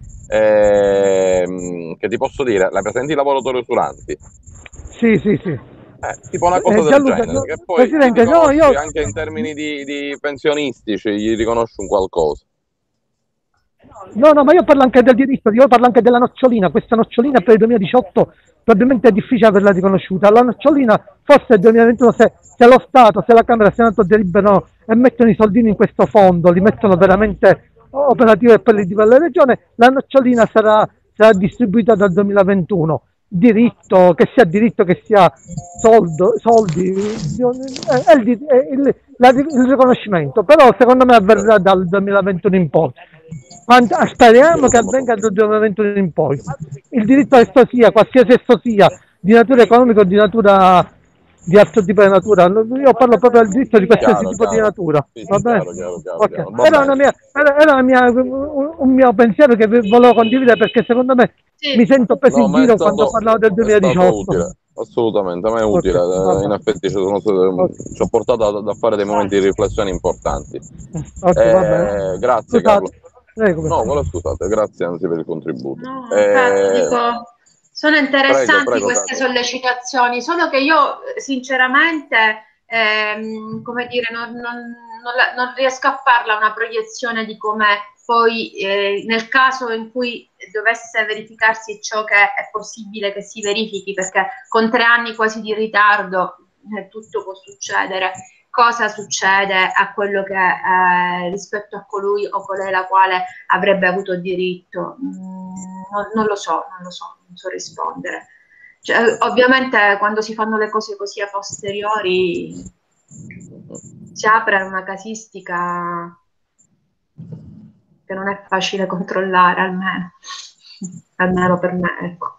ehm, che ti posso dire, la presenti lavoratori usuranti. Sì, sì, sì. Eh, tipo una cosa Eh, del Gianluca, genere, no, che poi gli Presidente, no, riconosci io... anche in termini di, di pensionistici, gli riconosci un qualcosa. No, no, ma io parlo anche del diritto, io parlo anche della nocciolina. Questa nocciolina per il duemiladiciotto probabilmente è difficile averla riconosciuta. La nocciolina, forse nel duemilaventuno, se, se lo Stato, se la Camera e il Senato deliberano e mettono i soldini in questo fondo, li mettono veramente operativi per il livello della regione, la nocciolina sarà, sarà distribuita dal duemilaventuno. Diritto, che sia diritto, che sia soldo, soldi, è, è il, è il, la, il riconoscimento, però secondo me avverrà dal duemilaventuno in poi. Quando, speriamo che avvenga dal duemilaventuno in poi. Il diritto all'esso sia, qualsiasi esso sia, di natura economica o di natura di altro tipo di natura. Io parlo proprio del diritto di qualsiasi Chiaro, tipo chiaro. di natura. Sì, sì, Va bene? chiaro, chiaro, chiaro, Ok. chiaro. Va Era, bene. una mia, era, era una mia, un, un mio pensiero che volevo condividere, perché secondo me Sì. mi sento preso No, in ma è giro stato, quando parlavo del è stato duemiladiciotto. utile, assolutamente, a me è Ok, utile. eh, vabbè. In effetti ci, sono state- Ok. ci ho portato a, a fare dei momenti di riflessione importanti. Ok, Eh, va bene. grazie Carlo. Scusate. Prego, No, quello scusate, grazie anzi per il contributo. No, Eh, infatti, dico, sono interessanti prego, prego, queste Katia. sollecitazioni, solo che io sinceramente ehm, come dire, non, non, non, la, non riesco a farla una proiezione di come poi eh, nel caso in cui dovesse verificarsi ciò che è possibile che si verifichi, perché con tre anni quasi di ritardo eh, tutto può succedere. Cosa succede a quello che eh, rispetto a colui o colei la quale avrebbe avuto diritto? Mm, non, non lo so, non lo so, non so rispondere. Cioè, ovviamente quando si fanno le cose così a posteriori si apre una casistica che non è facile controllare, almeno, almeno per me, ecco.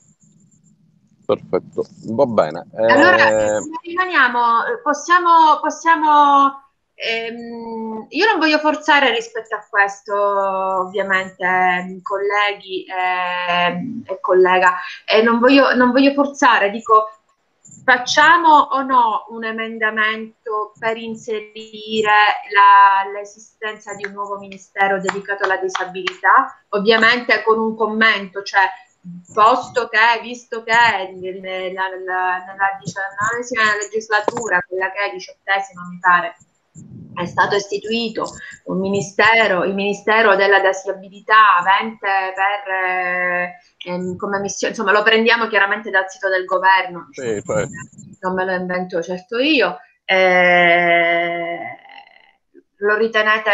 Perfetto, va bene. Allora, Eh... rimaniamo, possiamo, possiamo ehm, io non voglio forzare rispetto a questo, ovviamente, colleghi eh, e collega, e non voglio, non voglio forzare, dico, facciamo o no un emendamento per inserire l'esistenza di un nuovo ministero dedicato alla disabilità, ovviamente con un commento, cioè posto che, visto che nella, nella, nella diciannovesima legislatura, quella che è diciottesima mi pare, è stato istituito un ministero, il Ministero della Disabilità, avente per eh, ehm, come missione, insomma lo prendiamo chiaramente dal sito del governo, sì, cioè. Non me lo invento certo io, eh, lo ritenete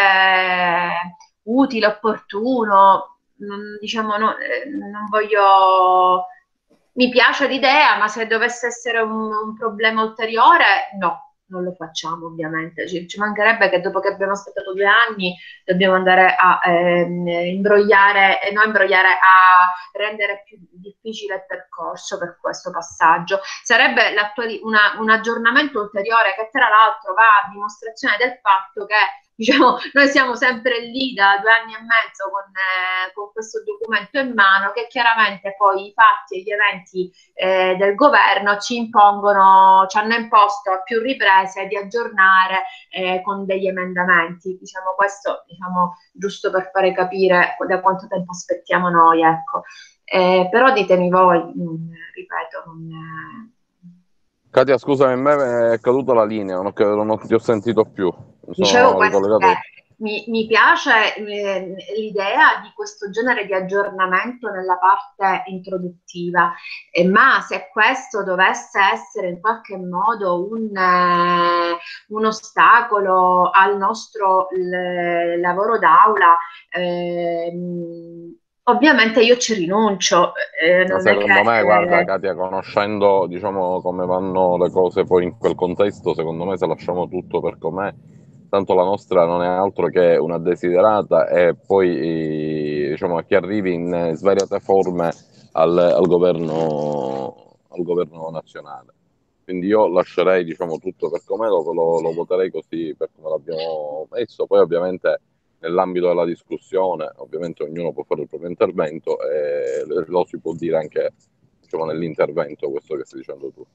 utile, opportuno? Non, diciamo, no, eh, non voglio, mi piace l'idea, ma se dovesse essere un, un problema ulteriore, no, non lo facciamo ovviamente. Ci, ci mancherebbe che dopo che abbiamo aspettato due anni dobbiamo andare a ehm, imbrogliare, eh, no imbrogliare, a rendere più difficile il percorso per questo passaggio. Sarebbe una, un aggiornamento ulteriore che tra l'altro va a dimostrazione del fatto che, diciamo, noi siamo sempre lì da due anni e mezzo con, eh, con questo documento in mano, che chiaramente poi i fatti e gli eventi eh, del governo ci impongono, ci hanno imposto a più riprese di aggiornare eh, con degli emendamenti. Diciamo questo, diciamo, giusto per fare capire da quanto tempo aspettiamo noi, ecco. Eh, però ditemi voi, mh, ripeto, non è... Katia, scusami, a me è caduta la linea, non, ho, non ti ho sentito più. Dicevo questo, eh, mi, mi piace eh, l'idea di questo genere di aggiornamento nella parte introduttiva, eh, ma se questo dovesse essere in qualche modo un, eh, un ostacolo al nostro l, lavoro d'aula, eh, ovviamente io ci rinuncio. Eh, non secondo è che, me, eh, guarda Katia, conoscendo diciamo come vanno le cose poi in quel contesto, secondo me se lasciamo tutto per com'è, tanto la nostra non è altro che una desiderata e poi diciamo che arrivi in svariate forme al, al governo al governo nazionale. Quindi io lascerei diciamo tutto per com'è, lo, lo, lo voterei così per come l'abbiamo messo. Poi ovviamente nell'ambito della discussione, ovviamente ognuno può fare il proprio intervento e lo si può dire anche diciamo, nell'intervento, questo che stai dicendo tu.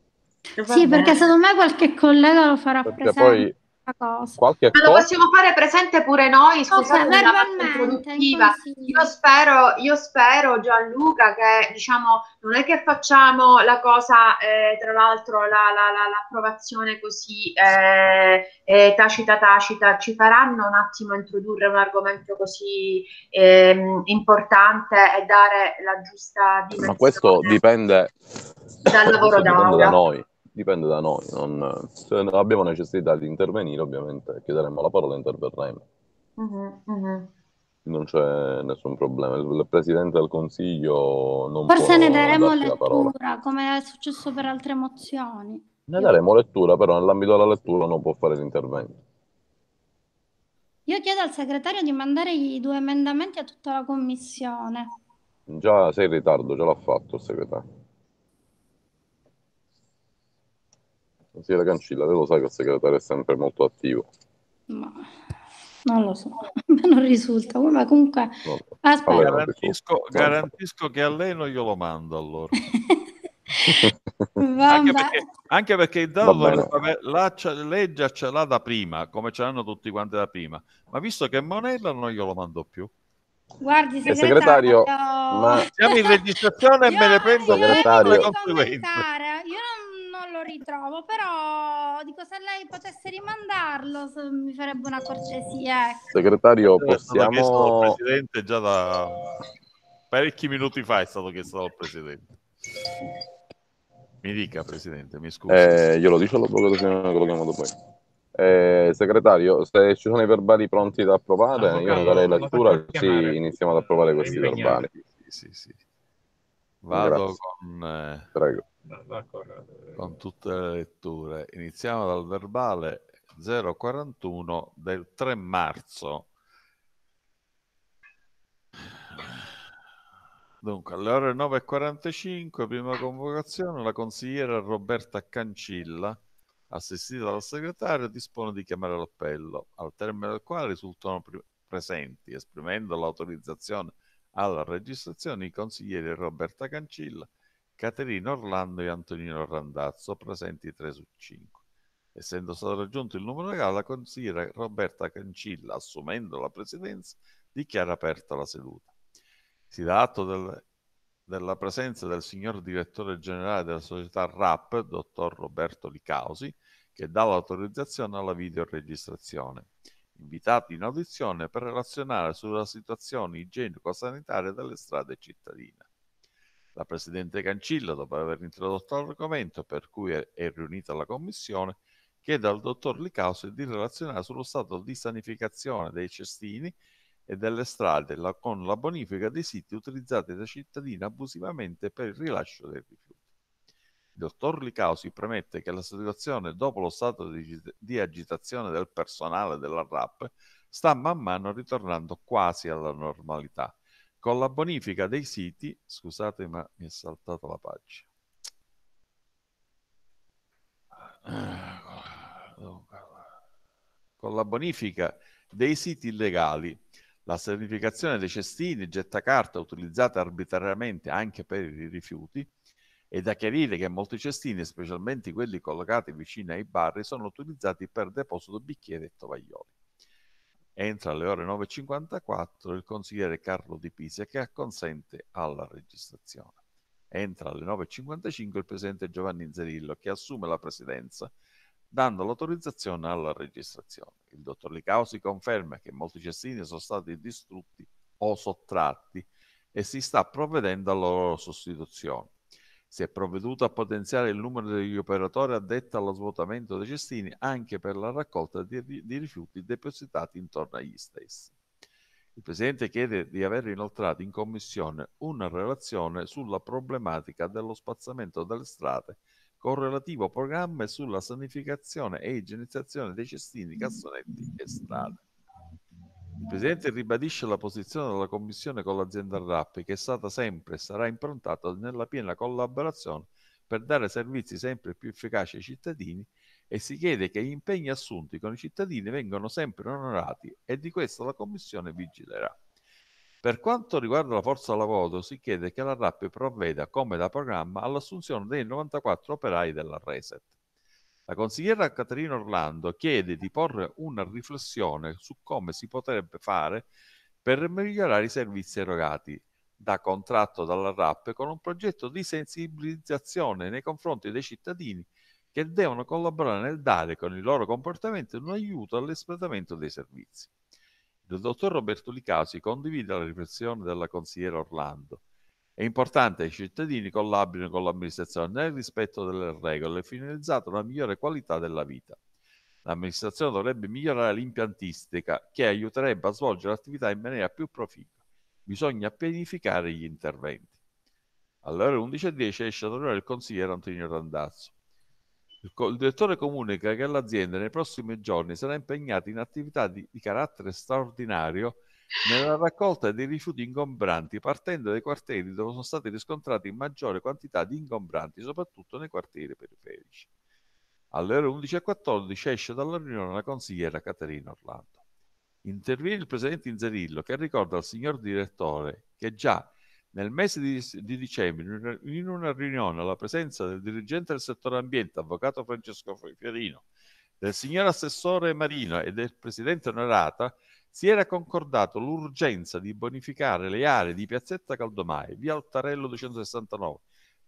Sì, perché secondo me qualche collega lo farà perché presente. Poi cosa. qualche Ma lo cosa? possiamo fare presente pure noi, scusate, okay, nella parte introduttiva. Io spero, io spero Gianluca che diciamo non è che facciamo la cosa, eh, tra l'altro la, la, la, l'approvazione così eh, eh, tacita tacita, ci faranno un attimo introdurre un argomento così eh, importante e dare la giusta dimensione. Ma questo dipende dal lavoro dipende da d'aula. noi. Dipende da noi, non, se abbiamo necessità di intervenire ovviamente chiederemo la parola e interverremo. Uh-huh, uh-huh. Non c'è nessun problema, il, il Presidente del Consiglio non Forse può ne daremo darti la parola. lettura, come è successo per altre mozioni. Ne daremo lettura, però nell'ambito della lettura non può fare l'intervento. Io chiedo al segretario di mandare i due emendamenti a tutta la commissione. Già sei in ritardo, già l'ha fatto il segretario. Consigliere Cancilla, te lo sai che il segretario è sempre molto attivo. Ma non lo so, a me non risulta, ma comunque no, aspetta. Garantisco, garantisco che a lei non glielo mando allora. anche, perché, anche perché intanto lei già ce l'ha da prima, come ce l'hanno tutti quanti da prima, ma visto che è Monella non glielo mando più. Guardi, segretario, ma siamo in registrazione e me ne prendo io le segretario. conseguenze. Io non, non lo lo ritrovo, però dico, se lei potesse rimandarlo se- mi farebbe una cortesia. Ecco. Segretario, È stato chiesto dal possiamo... Presidente già da parecchi minuti fa, è stato chiesto dal Presidente. Mi dica, Presidente, mi scusi. Eh, glielo dice l'avvocato Simeone che lo chiamo dopo. Eh, segretario, se ci sono i verbali pronti da approvare, Avvocato, io ne darei lo lettura faccio così chiamare. iniziamo ad approvare questi Impegnato. verbali. Sì, sì, sì. Vado Grazie. con, eh, Prego. con tutte le letture. Iniziamo dal verbale zero quarantuno del tre marzo. Dunque, alle ore nove e quarantacinque, prima convocazione, la consigliera Roberta Cancilla, assistita dal segretario, dispone di chiamare l'appello, al termine del quale risultano pre- presenti, esprimendo l'autorizzazione alla registrazione, i consiglieri Roberta Cancilla, Caterina Orlando e Antonino Randazzo, presenti tre su cinque. Essendo stato raggiunto il numero legale, la consigliera Roberta Cancilla, assumendo la presidenza, dichiara aperta la seduta. Si dà atto del, della presenza del signor direttore generale della società R A P, dottor Roberto Licausi, che dà l'autorizzazione alla videoregistrazione, invitato in audizione per relazionare sulla situazione igienico-sanitaria delle strade cittadine. La Presidente Cancilla, dopo aver introdotto l'argomento per cui è, è riunita la Commissione, chiede al dottor Licausi di relazionare sullo stato di sanificazione dei cestini e delle strade la, con la bonifica dei siti utilizzati dai cittadini abusivamente per il rilascio dei rifiuti. Il dottor Licausi premette che la situazione dopo lo stato di, di agitazione del personale della R A P sta man mano ritornando quasi alla normalità. Con la bonifica dei siti, scusate ma mi è saltata la pagina. Con la bonifica dei siti illegali, la sanificazione dei cestini gettacarta utilizzati arbitrariamente anche per i rifiuti, è da chiarire che molti cestini, specialmente quelli collocati vicino ai bar, sono utilizzati per deposito bicchieri e tovaglioli. Entra alle ore nove e cinquantaquattro il consigliere Carlo Di Pisa che acconsente alla registrazione. Entra alle nove e cinquantacinque il presidente Giovanni Zerillo che assume la presidenza, dando l'autorizzazione alla registrazione. Il dottor Licausi conferma che molti cestini sono stati distrutti o sottratti e si sta provvedendo alla loro sostituzione. Si è provveduto a potenziare il numero degli operatori addetti allo svuotamento dei cestini anche per la raccolta di, di rifiuti depositati intorno agli stessi. Il Presidente chiede di aver inoltrato in Commissione una relazione sulla problematica dello spazzamento delle strade con relativo programma sulla sanificazione e igienizzazione dei cestini, cassonetti e strade. Il Presidente ribadisce la posizione della Commissione con l'azienda R A P che è stata sempre e sarà improntata nella piena collaborazione per dare servizi sempre più efficaci ai cittadini e si chiede che gli impegni assunti con i cittadini vengano sempre onorati e di questo la Commissione vigilerà. Per quanto riguarda la forza lavoro, si chiede che la R A P provveda, come da programma, all'assunzione dei novantaquattro operai della Reset. La consigliera Caterina Orlando chiede di porre una riflessione su come si potrebbe fare per migliorare i servizi erogati da contratto dalla R A P con un progetto di sensibilizzazione nei confronti dei cittadini che devono collaborare nel dare con il loro comportamento un aiuto all'espletamento dei servizi. Il dottor Roberto Licausi condivide la riflessione della consigliera Orlando. È importante che i cittadini collaborino con l'amministrazione nel rispetto delle regole finalizzate a una migliore qualità della vita. L'amministrazione dovrebbe migliorare l'impiantistica che aiuterebbe a svolgere l'attività in maniera più proficua. Bisogna pianificare gli interventi. Alle ore undici e dieci esce da tornare il consigliere Antonino Randazzo. Il, co- il direttore comunica che l'azienda nei prossimi giorni sarà impegnata in attività di, di carattere straordinario nella raccolta dei rifiuti ingombranti partendo dai quartieri dove sono stati riscontrati in maggiore quantità di ingombranti, soprattutto nei quartieri periferici. Alle ore undici e quattordici esce dalla riunione la consigliera Caterina Orlando. Interviene il presidente Inzerillo che ricorda al signor direttore che già nel mese di, di dicembre, in una, in una riunione alla presenza del dirigente del settore ambiente, avvocato Francesco Fiorino, del signor assessore Marino e del presidente Onorata, si era concordato l'urgenza di bonificare le aree di Piazzetta Caldomai, via Altarello duecentosessantanove,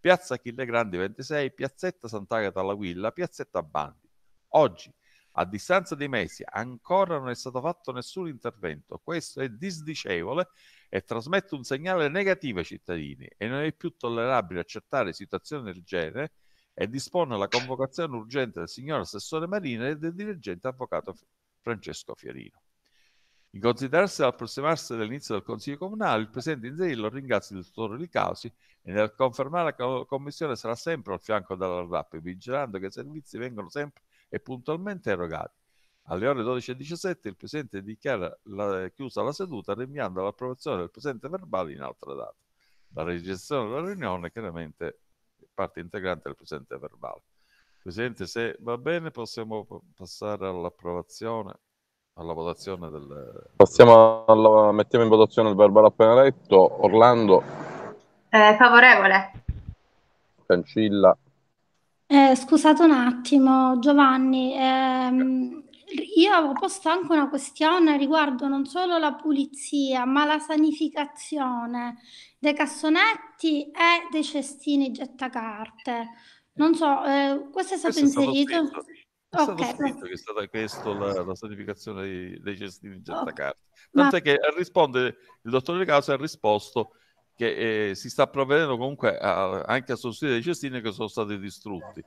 Piazza Achille Grandi ventisei, Piazzetta Sant'Agata all'Aquila, Piazzetta Bandi. Oggi, a distanza di mesi, ancora non è stato fatto nessun intervento. Questo è disdicevole e trasmette un segnale negativo ai cittadini, e non è più tollerabile accettare situazioni del genere, e dispone la convocazione urgente del signor assessore Marina e del dirigente avvocato Francesco Fiorino. In considerazione dell'approssimarsi dell'inizio del Consiglio Comunale, il Presidente Inzerillo ringrazia il dottore Licausi e nel confermare che la Commissione sarà sempre al fianco della R A P, vigilando che i servizi vengano sempre e puntualmente erogati. Alle ore dodici e diciassette il Presidente dichiara la, chiusa la seduta, rinviando all'approvazione del presente verbale in altra data. La registrazione della riunione chiaramente è parte integrante del presente verbale. Presidente, se va bene possiamo passare all'approvazione, alla votazione del... Passiamo alla... mettiamo in votazione il verbale appena letto. Orlando? Eh, favorevole. Cancilla? Eh, scusate un attimo, Giovanni, ehm, io avevo posto anche una questione riguardo non solo la pulizia, ma la sanificazione dei cassonetti e dei cestini gettacarte. Non so, eh, questo è stato Questo è stato inserito? scritto. È stato Ok, scritto che è stata chiesto la, la sanificazione dei, dei cestini ok. gettacarte. Ma Tant'è che a rispondere, il dottore Licausi ha risposto che eh, si sta provvedendo comunque a, anche a sostituire dei cestini che sono stati distrutti.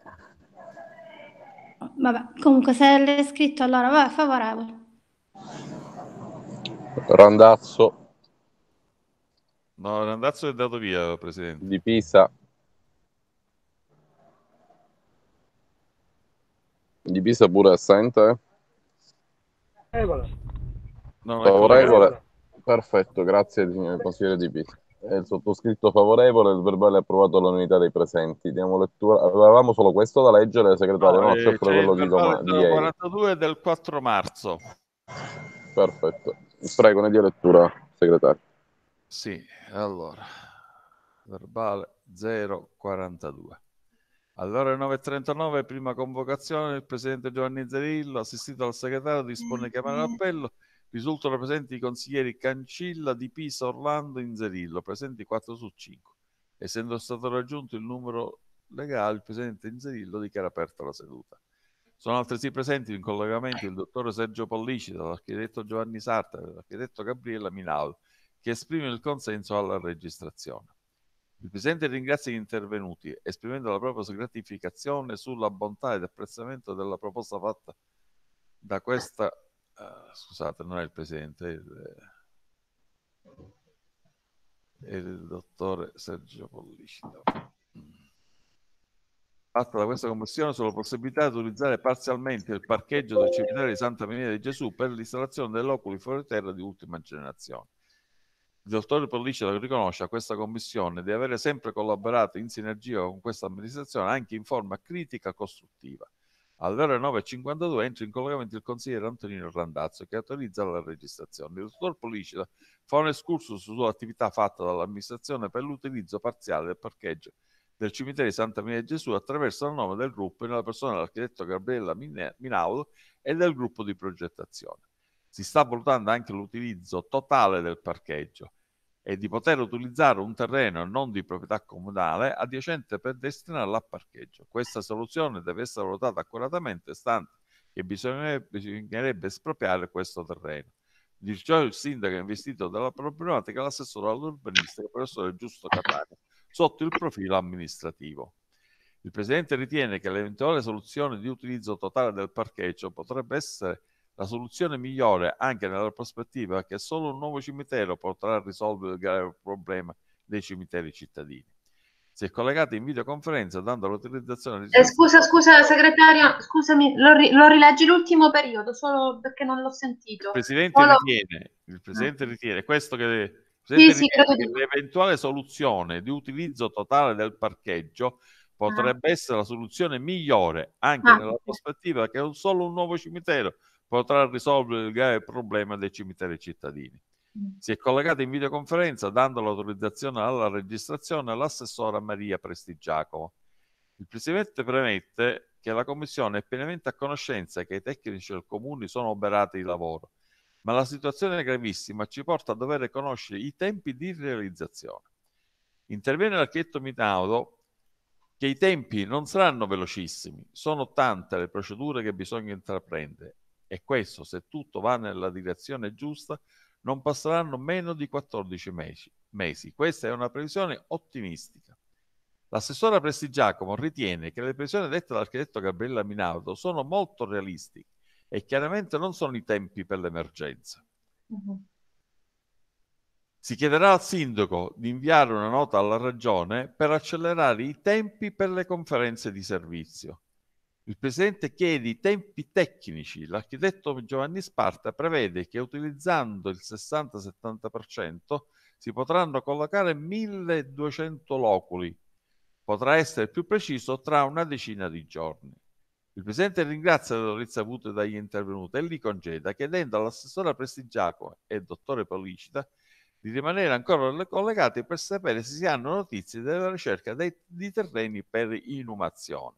vabbè, comunque se l'hai scritto allora, vabbè, favorevole. Randazzo? No, Randazzo è andato via, Presidente. Di Pisa? Di Pisa pure assente? No, Favorevole? Perfetto, grazie consigliere Di Pisa. È il sottoscritto favorevole, il verbale è approvato all'unità dei presenti. Diamo lettura. Avevamo solo questo da leggere, segretario? No, No, eh, c'è pure quello di, doma- di ieri. quarantadue del quattro marzo. Perfetto. Prego, ne dia lettura, segretario. Sì, allora, verbale zero quarantadue. All'ora nove e trentanove, prima convocazione, il Presidente Giovanni Zerillo, assistito dal segretario, dispone di chiamare l'appello. Risultano presenti i consiglieri Cancilla, Di Pisa, Orlando, Inzerillo, presenti quattro su cinque. Essendo stato raggiunto il numero legale, il Presidente Inzerillo dichiara aperta la seduta. Sono altresì presenti in collegamento il dottore Sergio Pollicita, l'architetto Giovanni Sarta e l'architetto Gabriella Minaudo, che esprime il consenso alla registrazione. Il Presidente ringrazia gli intervenuti, esprimendo la propria gratificazione sulla bontà ed apprezzamento della proposta fatta da questa... Uh, scusate, non è il Presidente, è il, è il dottore Sergio Pollicita. Fatta da questa commissione sulla possibilità di utilizzare parzialmente il parcheggio del cimitero di Santa Maria di Gesù per l'installazione dell'oculi fuori terra di ultima generazione. Il dottor Pollicita riconosce a questa commissione di avere sempre collaborato in sinergia con questa amministrazione anche in forma critica costruttiva. Alle ore nove e cinquantadue entra in collegamento il consigliere Antonino Randazzo, che autorizza la registrazione. Il dottor Pollicita fa un excursus sull'attività fatta dall'amministrazione per l'utilizzo parziale del parcheggio del cimitero di Santa Maria di Gesù attraverso il nome del gruppo nella persona dell'architetto Gabriella Minaudo e del gruppo di progettazione. Si sta valutando anche l'utilizzo totale del parcheggio e di poter utilizzare un terreno non di proprietà comunale adiacente per destinarlo a parcheggio. Questa soluzione deve essere valutata accuratamente, stante che bisognerebbe, bisognerebbe espropriare questo terreno. Di ciò il sindaco è investito della problematica l'assessore all'urbanistica, il professore Giusto Catania, sotto il profilo amministrativo. Il Presidente ritiene che l'eventuale soluzione di utilizzo totale del parcheggio potrebbe essere la soluzione migliore anche nella prospettiva che solo un nuovo cimitero potrà risolvere il grave problema dei cimiteri cittadini. Si è collegato in videoconferenza dando l'autorizzazione di... Eh, scusa, scusa, segretario, scusami, lo, ri- lo rileggi l'ultimo periodo, solo perché non l'ho sentito. Il Presidente Solo... ritiene, il Presidente ritiene questo che... Il Sì, sì, ritiene credo che di... l'eventuale soluzione di utilizzo totale del parcheggio potrebbe ah. essere la soluzione migliore anche ah. nella prospettiva che solo un nuovo cimitero potrà risolvere il grave problema dei cimiteri cittadini. Si è collegato in videoconferenza dando l'autorizzazione alla registrazione all'assessora Maria Prestigiacomo. Il Presidente premette che la Commissione è pienamente a conoscenza che i tecnici del Comune sono oberati di lavoro, ma la situazione gravissima ci porta a dover conoscere i tempi di realizzazione. Interviene l'architetto Minaudo che i tempi non saranno velocissimi, sono tante le procedure che bisogna intraprendere e questo, se tutto va nella direzione giusta, non passeranno meno di quattordici mesi. mesi. Questa è una previsione ottimistica. L'assessora Prestigiacomo ritiene che le previsioni dette dall'architetto Gabriella Minaudo sono molto realistiche e chiaramente non sono i tempi per l'emergenza. Uh-huh. Si chiederà al sindaco di inviare una nota alla regione per accelerare i tempi per le conferenze di servizio. Il presidente chiede i tempi tecnici. L'architetto Giovanni Sparta prevede che utilizzando il sessanta settanta per cento si potranno collocare milleduecento loculi. Potrà essere più preciso tra una decina di giorni. Il presidente ringrazia le notizie avute dagli intervenuti e li congeda, chiedendo all'assessora Prestigiacomo e dottore Policita di rimanere ancora collegati per sapere se si hanno notizie della ricerca dei, di terreni per inumazione.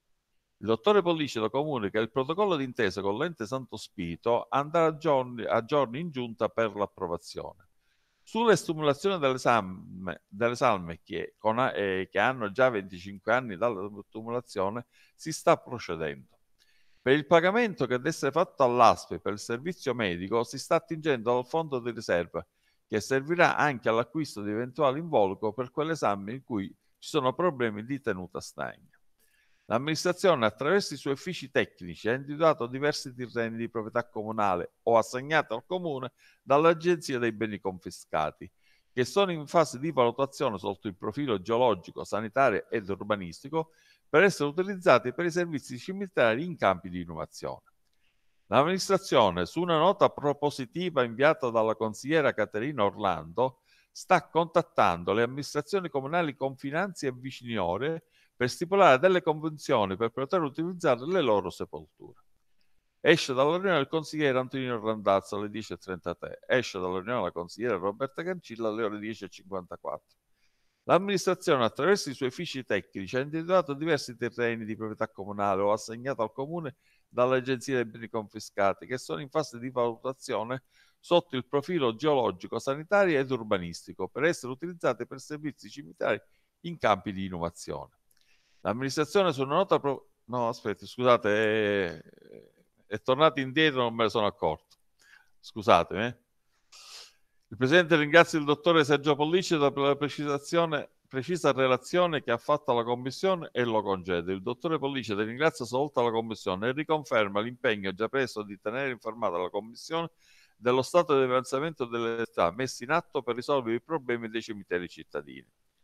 Il dottore Pollicito comunica che il protocollo d'intesa con l'ente Santo Spirito andrà a giorni, a giorni in giunta per l'approvazione. Sulle stimolazioni delle salme, delle salme che, con, eh, che hanno già venticinque anni dalla stimolazione si sta procedendo. Per il pagamento che deve essere fatto all'A S P I per il servizio medico si sta attingendo dal fondo di riserva che servirà anche all'acquisto di eventuali involucro per quell'esame in cui ci sono problemi di tenuta stagna. L'amministrazione, attraverso i suoi uffici tecnici, ha individuato diversi terreni di proprietà comunale o assegnati al comune dall'Agenzia dei beni confiscati, che sono in fase di valutazione sotto il profilo geologico, sanitario ed urbanistico per essere utilizzati per i servizi cimitari in campi di innovazione. L'amministrazione, su una nota propositiva inviata dalla consigliera Caterina Orlando, sta contattando le amministrazioni comunali confinanti e viciniore per stipulare delle convenzioni per poter utilizzare le loro sepolture. Esce dalla riunione il consigliere Antonino Randazzo alle dieci e trentatré, esce dalla riunione la consigliera Roberta Cancilla alle ore dieci e cinquantaquattro. L'amministrazione, attraverso i suoi uffici tecnici, ha individuato diversi terreni di proprietà comunale o assegnato al comune dall'Agenzia dei beni confiscati che sono in fase di valutazione sotto il profilo geologico, sanitario ed urbanistico per essere utilizzati per servizi cimitari in campi di innovazione. L'amministrazione su una nota pro... no aspetti scusate è... è tornato indietro, non me ne sono accorto, scusatemi eh. Il presidente ringrazia il dottore Sergio Pollicita per la precisazione precisa relazione che ha fatto alla commissione e lo concede. Il dottore Pollicita ringrazia stavolta la commissione e riconferma l'impegno già preso di tenere informata la commissione dello stato di avanzamento delle attività messe in atto per risolvere i problemi dei cimiteri cittadini.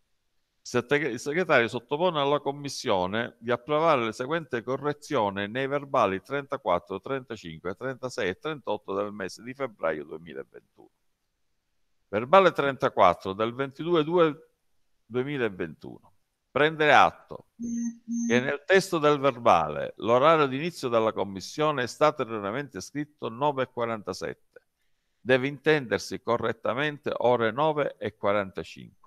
Il segretario sottopone alla commissione di approvare le seguenti correzioni nei verbali trentaquattro, trentacinque, trentasei e trentotto del mese di febbraio duemilaventuno. Verbale trentaquattro del ventidue due duemilaventuno. Prendere atto che nel testo del verbale l'orario di inizio della commissione è stato erroneamente scritto nove e quarantasette. Deve intendersi correttamente ore nove e quarantacinque.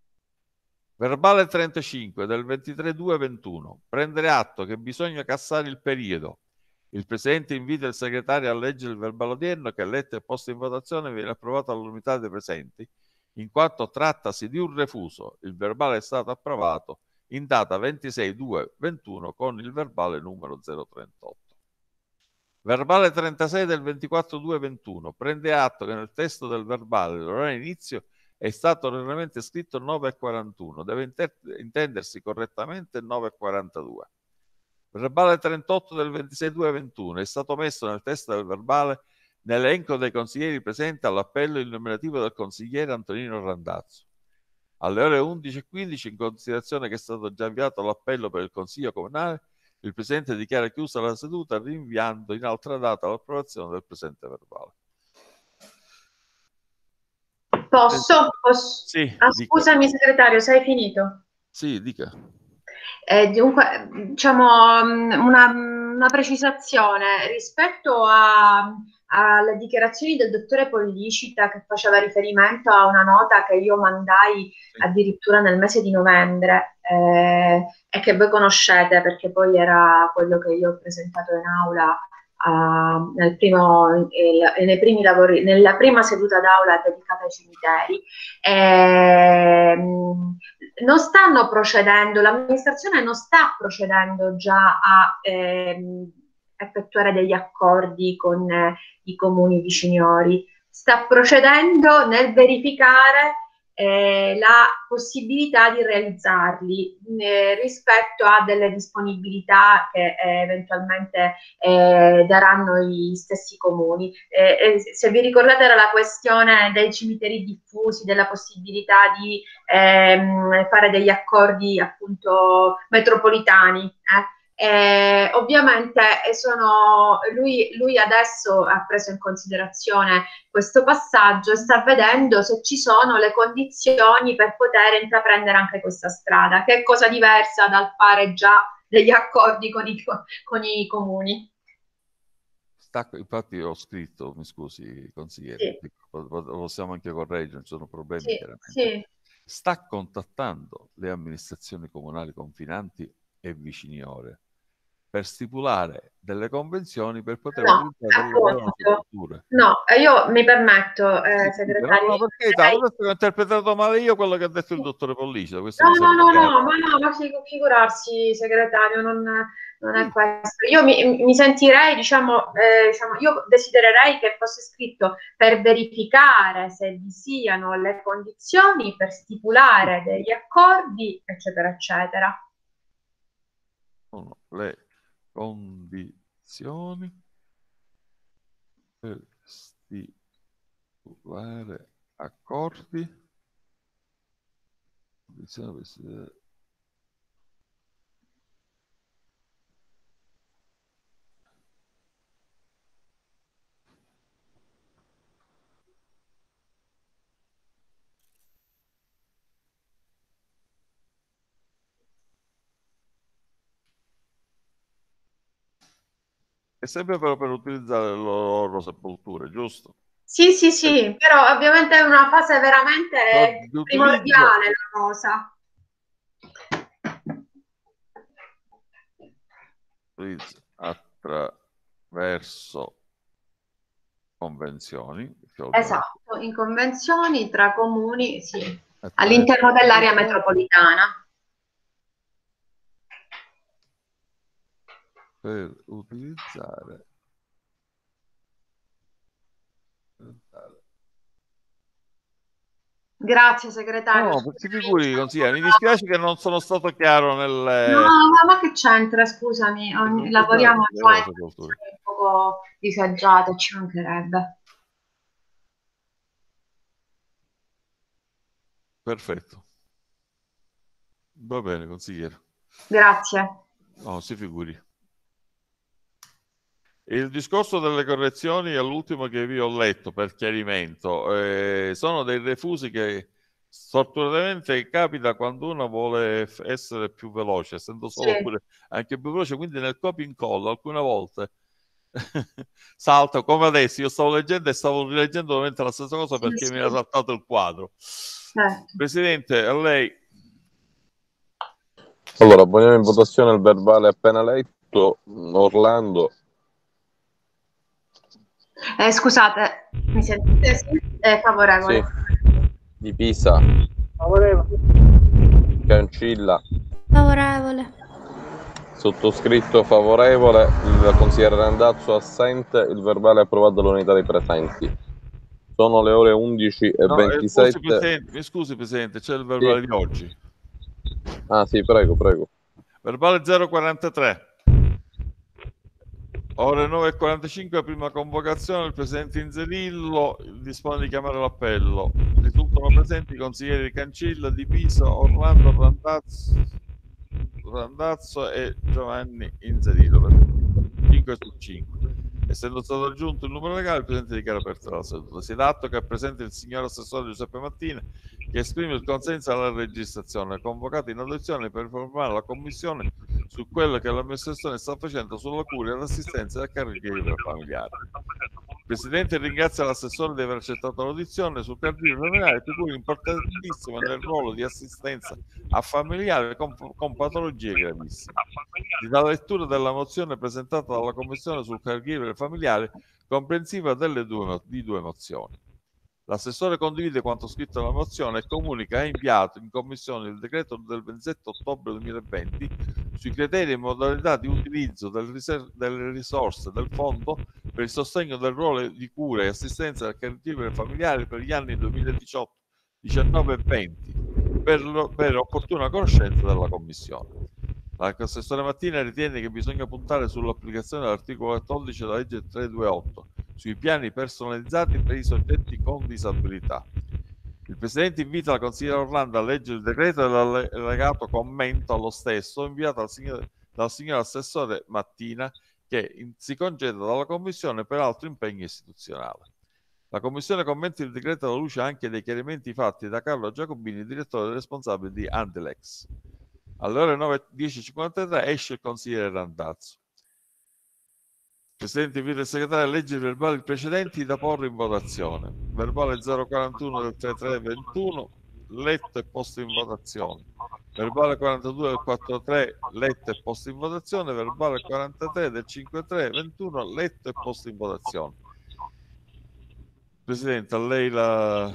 Verbale trentacinque del ventitré due ventuno. Prendere atto che bisogna cassare il periodo. Il Presidente invita il segretario a leggere il verbale odierno che letto e posto in votazione viene approvato all'unità dei presenti, in quanto trattasi di un refuso. Il verbale è stato approvato in data ventisei due ventuno con il verbale numero zero trentotto. Verbale trentasei del ventiquattro due ventuno. Prende atto che nel testo del verbale l'orario inizio è stato erroneamente scritto nove e quarantuno, deve inter- intendersi correttamente nove e quarantadue. Verbale trentotto del ventisei due ventuno. È stato messo nel testo del verbale nell'elenco dei consiglieri presenti all'appello il nominativo del consigliere Antonino Randazzo. Alle ore undici e quindici, in considerazione che è stato già avviato l'appello per il Consiglio Comunale, il Presidente dichiara chiusa la seduta rinviando in altra data l'approvazione del presente verbale. Posso? Posso? Sì, ah, dica. Scusami segretario, sei finito? Sì, dica. Eh, dunque, diciamo una, una precisazione rispetto a, alle dichiarazioni del dottore Pollicita che faceva riferimento a una nota che io mandai addirittura nel mese di novembre eh, e che voi conoscete perché poi era quello che io ho presentato in aula a, nel primo, eh, nei primi lavori, nella prima seduta d'aula dedicata ai cimiteri. Eh, non stanno procedendo, l'amministrazione non sta procedendo già a ehm, effettuare degli accordi con eh, i comuni viciniori, sta procedendo nel verificare eh, la possibilità di realizzarli eh, rispetto a delle disponibilità che eh, eventualmente eh, daranno i stessi comuni. Eh, eh, se vi ricordate era la questione dei cimiteri diffusi, della possibilità di ehm, fare degli accordi appunto metropolitani. Eh? Eh, ovviamente sono, lui, lui adesso ha preso in considerazione questo passaggio e sta vedendo se ci sono le condizioni per poter intraprendere anche questa strada, che è cosa diversa dal fare già degli accordi con i, con i comuni. Sta, infatti ho scritto, mi scusi consigliere, sì. Possiamo anche correggere, non ci sono problemi sì, chiaramente. Sì. Sta contattando le amministrazioni comunali confinanti e viciniore per stipulare delle convenzioni per poter no, utilizzare le loro strutture. No, io mi permetto, eh, sì, segretario. No, no, perché lei... ho interpretato male io quello che ha detto il dottore Pollice. No, no, no, no, ma no, ma figurarsi, segretario, non, non è questo. Io mi, mi sentirei, diciamo, eh, diciamo, io desidererei che fosse scritto per verificare se vi siano le condizioni per stipulare degli accordi, eccetera, eccetera. Sono le condizioni per stipulare accordi. È sempre però per utilizzare le loro sepolture, giusto? Sì, sì, sì, eh. Però ovviamente è una fase veramente no, primordiale la cosa. Attraverso convenzioni. Esatto, in convenzioni tra comuni, sì, all'interno dell'area metropolitana. Per utilizzare Grazie segretario. No, si figuri, consigliere, mi dispiace che non sono stato chiaro nel... No, ma, ma che c'entra, scusami, ogni, lavoriamo qua in un poco disagiate, ci mancherebbe. Perfetto. Va bene, consigliere. Grazie. No, si figuri. Il discorso delle correzioni è l'ultimo che vi ho letto per chiarimento. Eh, sono dei refusi che sfortunatamente capita quando uno vuole essere più veloce, essendo solo sì. pure anche più veloce, quindi nel copia e incolla alcune volte salta, come adesso io stavo leggendo e stavo rileggendo ovviamente la stessa cosa perché sì, mi era saltato il quadro. Eh. Presidente, a lei. Allora, poniamo in votazione il verbale appena letto. Orlando. Eh, scusate, mi sentite? Sì? È favorevole. Sì. Di Pisa. Favorevole. Cancilla. Favorevole. Sottoscritto favorevole. Il consigliere Randazzo assente. Il verbale è approvato dall'unità dei presenti. Sono le ore undici e ventisette. No, eh, mi scusi Presidente, c'è il verbale sì. di oggi. Ah sì, prego, prego. Verbale zero quarantatré. Ore nove e quarantacinque, prima convocazione, il Presidente Inzerillo dispone di chiamare l'appello. Risultano presenti i consiglieri Cancilla, Di Pisa, Orlando, Randazzo, Randazzo e Giovanni Inzerillo. cinque su cinque. Essendo stato aggiunto il numero legale, il Presidente dichiara aperta la seduta. Si dà atto che è presente il signor Assessore Giuseppe Mattina, che esprime il consenso alla registrazione, convocato in audizione per informare la Commissione su quello che l'amministrazione sta facendo sulla cura e l'assistenza del caregiver familiare. Presidente ringrazia l'assessore di aver accettato l'audizione sul carattere familiare, per cui importantissimo nel ruolo di assistenza a familiari con, con patologie gravissime. Si dà lettura della mozione presentata dalla Commissione sul caregiver familiare, comprensiva delle due, di due mozioni. L'assessore condivide quanto scritto nella mozione e comunica ha inviato in commissione il decreto del ventisette ottobre duemilaventi sui criteri e modalità di utilizzo del riser- delle risorse del fondo per il sostegno del ruolo di cura e assistenza del caregiver familiare per gli anni duemiladiciotto, diciannove e venti per, lo- per opportuna conoscenza della commissione. L'assessore Mattina ritiene che bisogna puntare sull'applicazione dell'articolo quattordici della legge trecentoventotto sui piani personalizzati per i soggetti con disabilità. Il Presidente invita la consigliera Orlando a leggere il decreto e l'allegato commento allo stesso inviato dal signor, dal signor assessore Mattina, che in, si congeda dalla Commissione per altro impegno istituzionale. La Commissione commenta il decreto alla luce anche dei chiarimenti fatti da Carlo Giacobini, direttore responsabile di Andelex. Alle ore nove e dieci e cinquantatré esce il consigliere Randazzo. Il Presidente invita il segretario a leggere i verbali precedenti da porre in votazione. Verbale zero quarantuno del trentatré ventuno, letto e posto in votazione. Verbale quarantadue del quattro tre, letto e posto in votazione. Verbale quarantatré del cinque tre ventuno, letto e posto in votazione. Presidente, a lei la...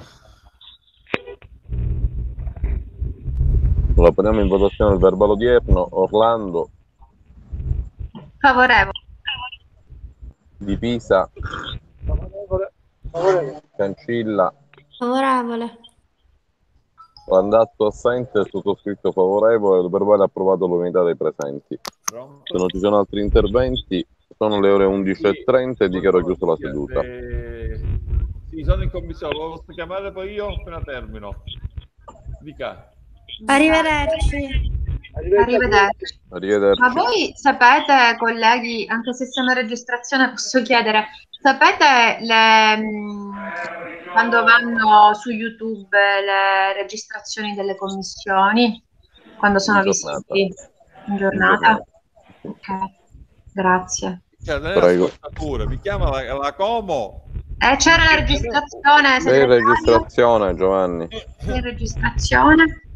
Allora, poniamo in votazione il verbale odierno. Orlando. Favorevole. Di Pisa. Favorevole. Favorevole. Cancilla. Favorevole. Randazzo assente, sottoscritto favorevole, il verbale approvato all'unità dei presenti. Se non ci sono altri interventi, sono le ore undici e trenta e dichiaro chiusa la seduta. Eh, sì, sono in commissione, lo posso chiamare poi io appena termino. Dica. Arrivederci. Arrivederci. Arrivederci. Ma voi sapete, colleghi, anche se siamo in registrazione, posso chiedere, sapete le, mh, quando vanno su YouTube le registrazioni delle commissioni? Quando sono In giornata. visibili? In giornata? Ok, grazie. Prego. Mi chiama la, la Como. Eh, c'era la registrazione. Sei in registrazione, Giovanni. Sei in registrazione.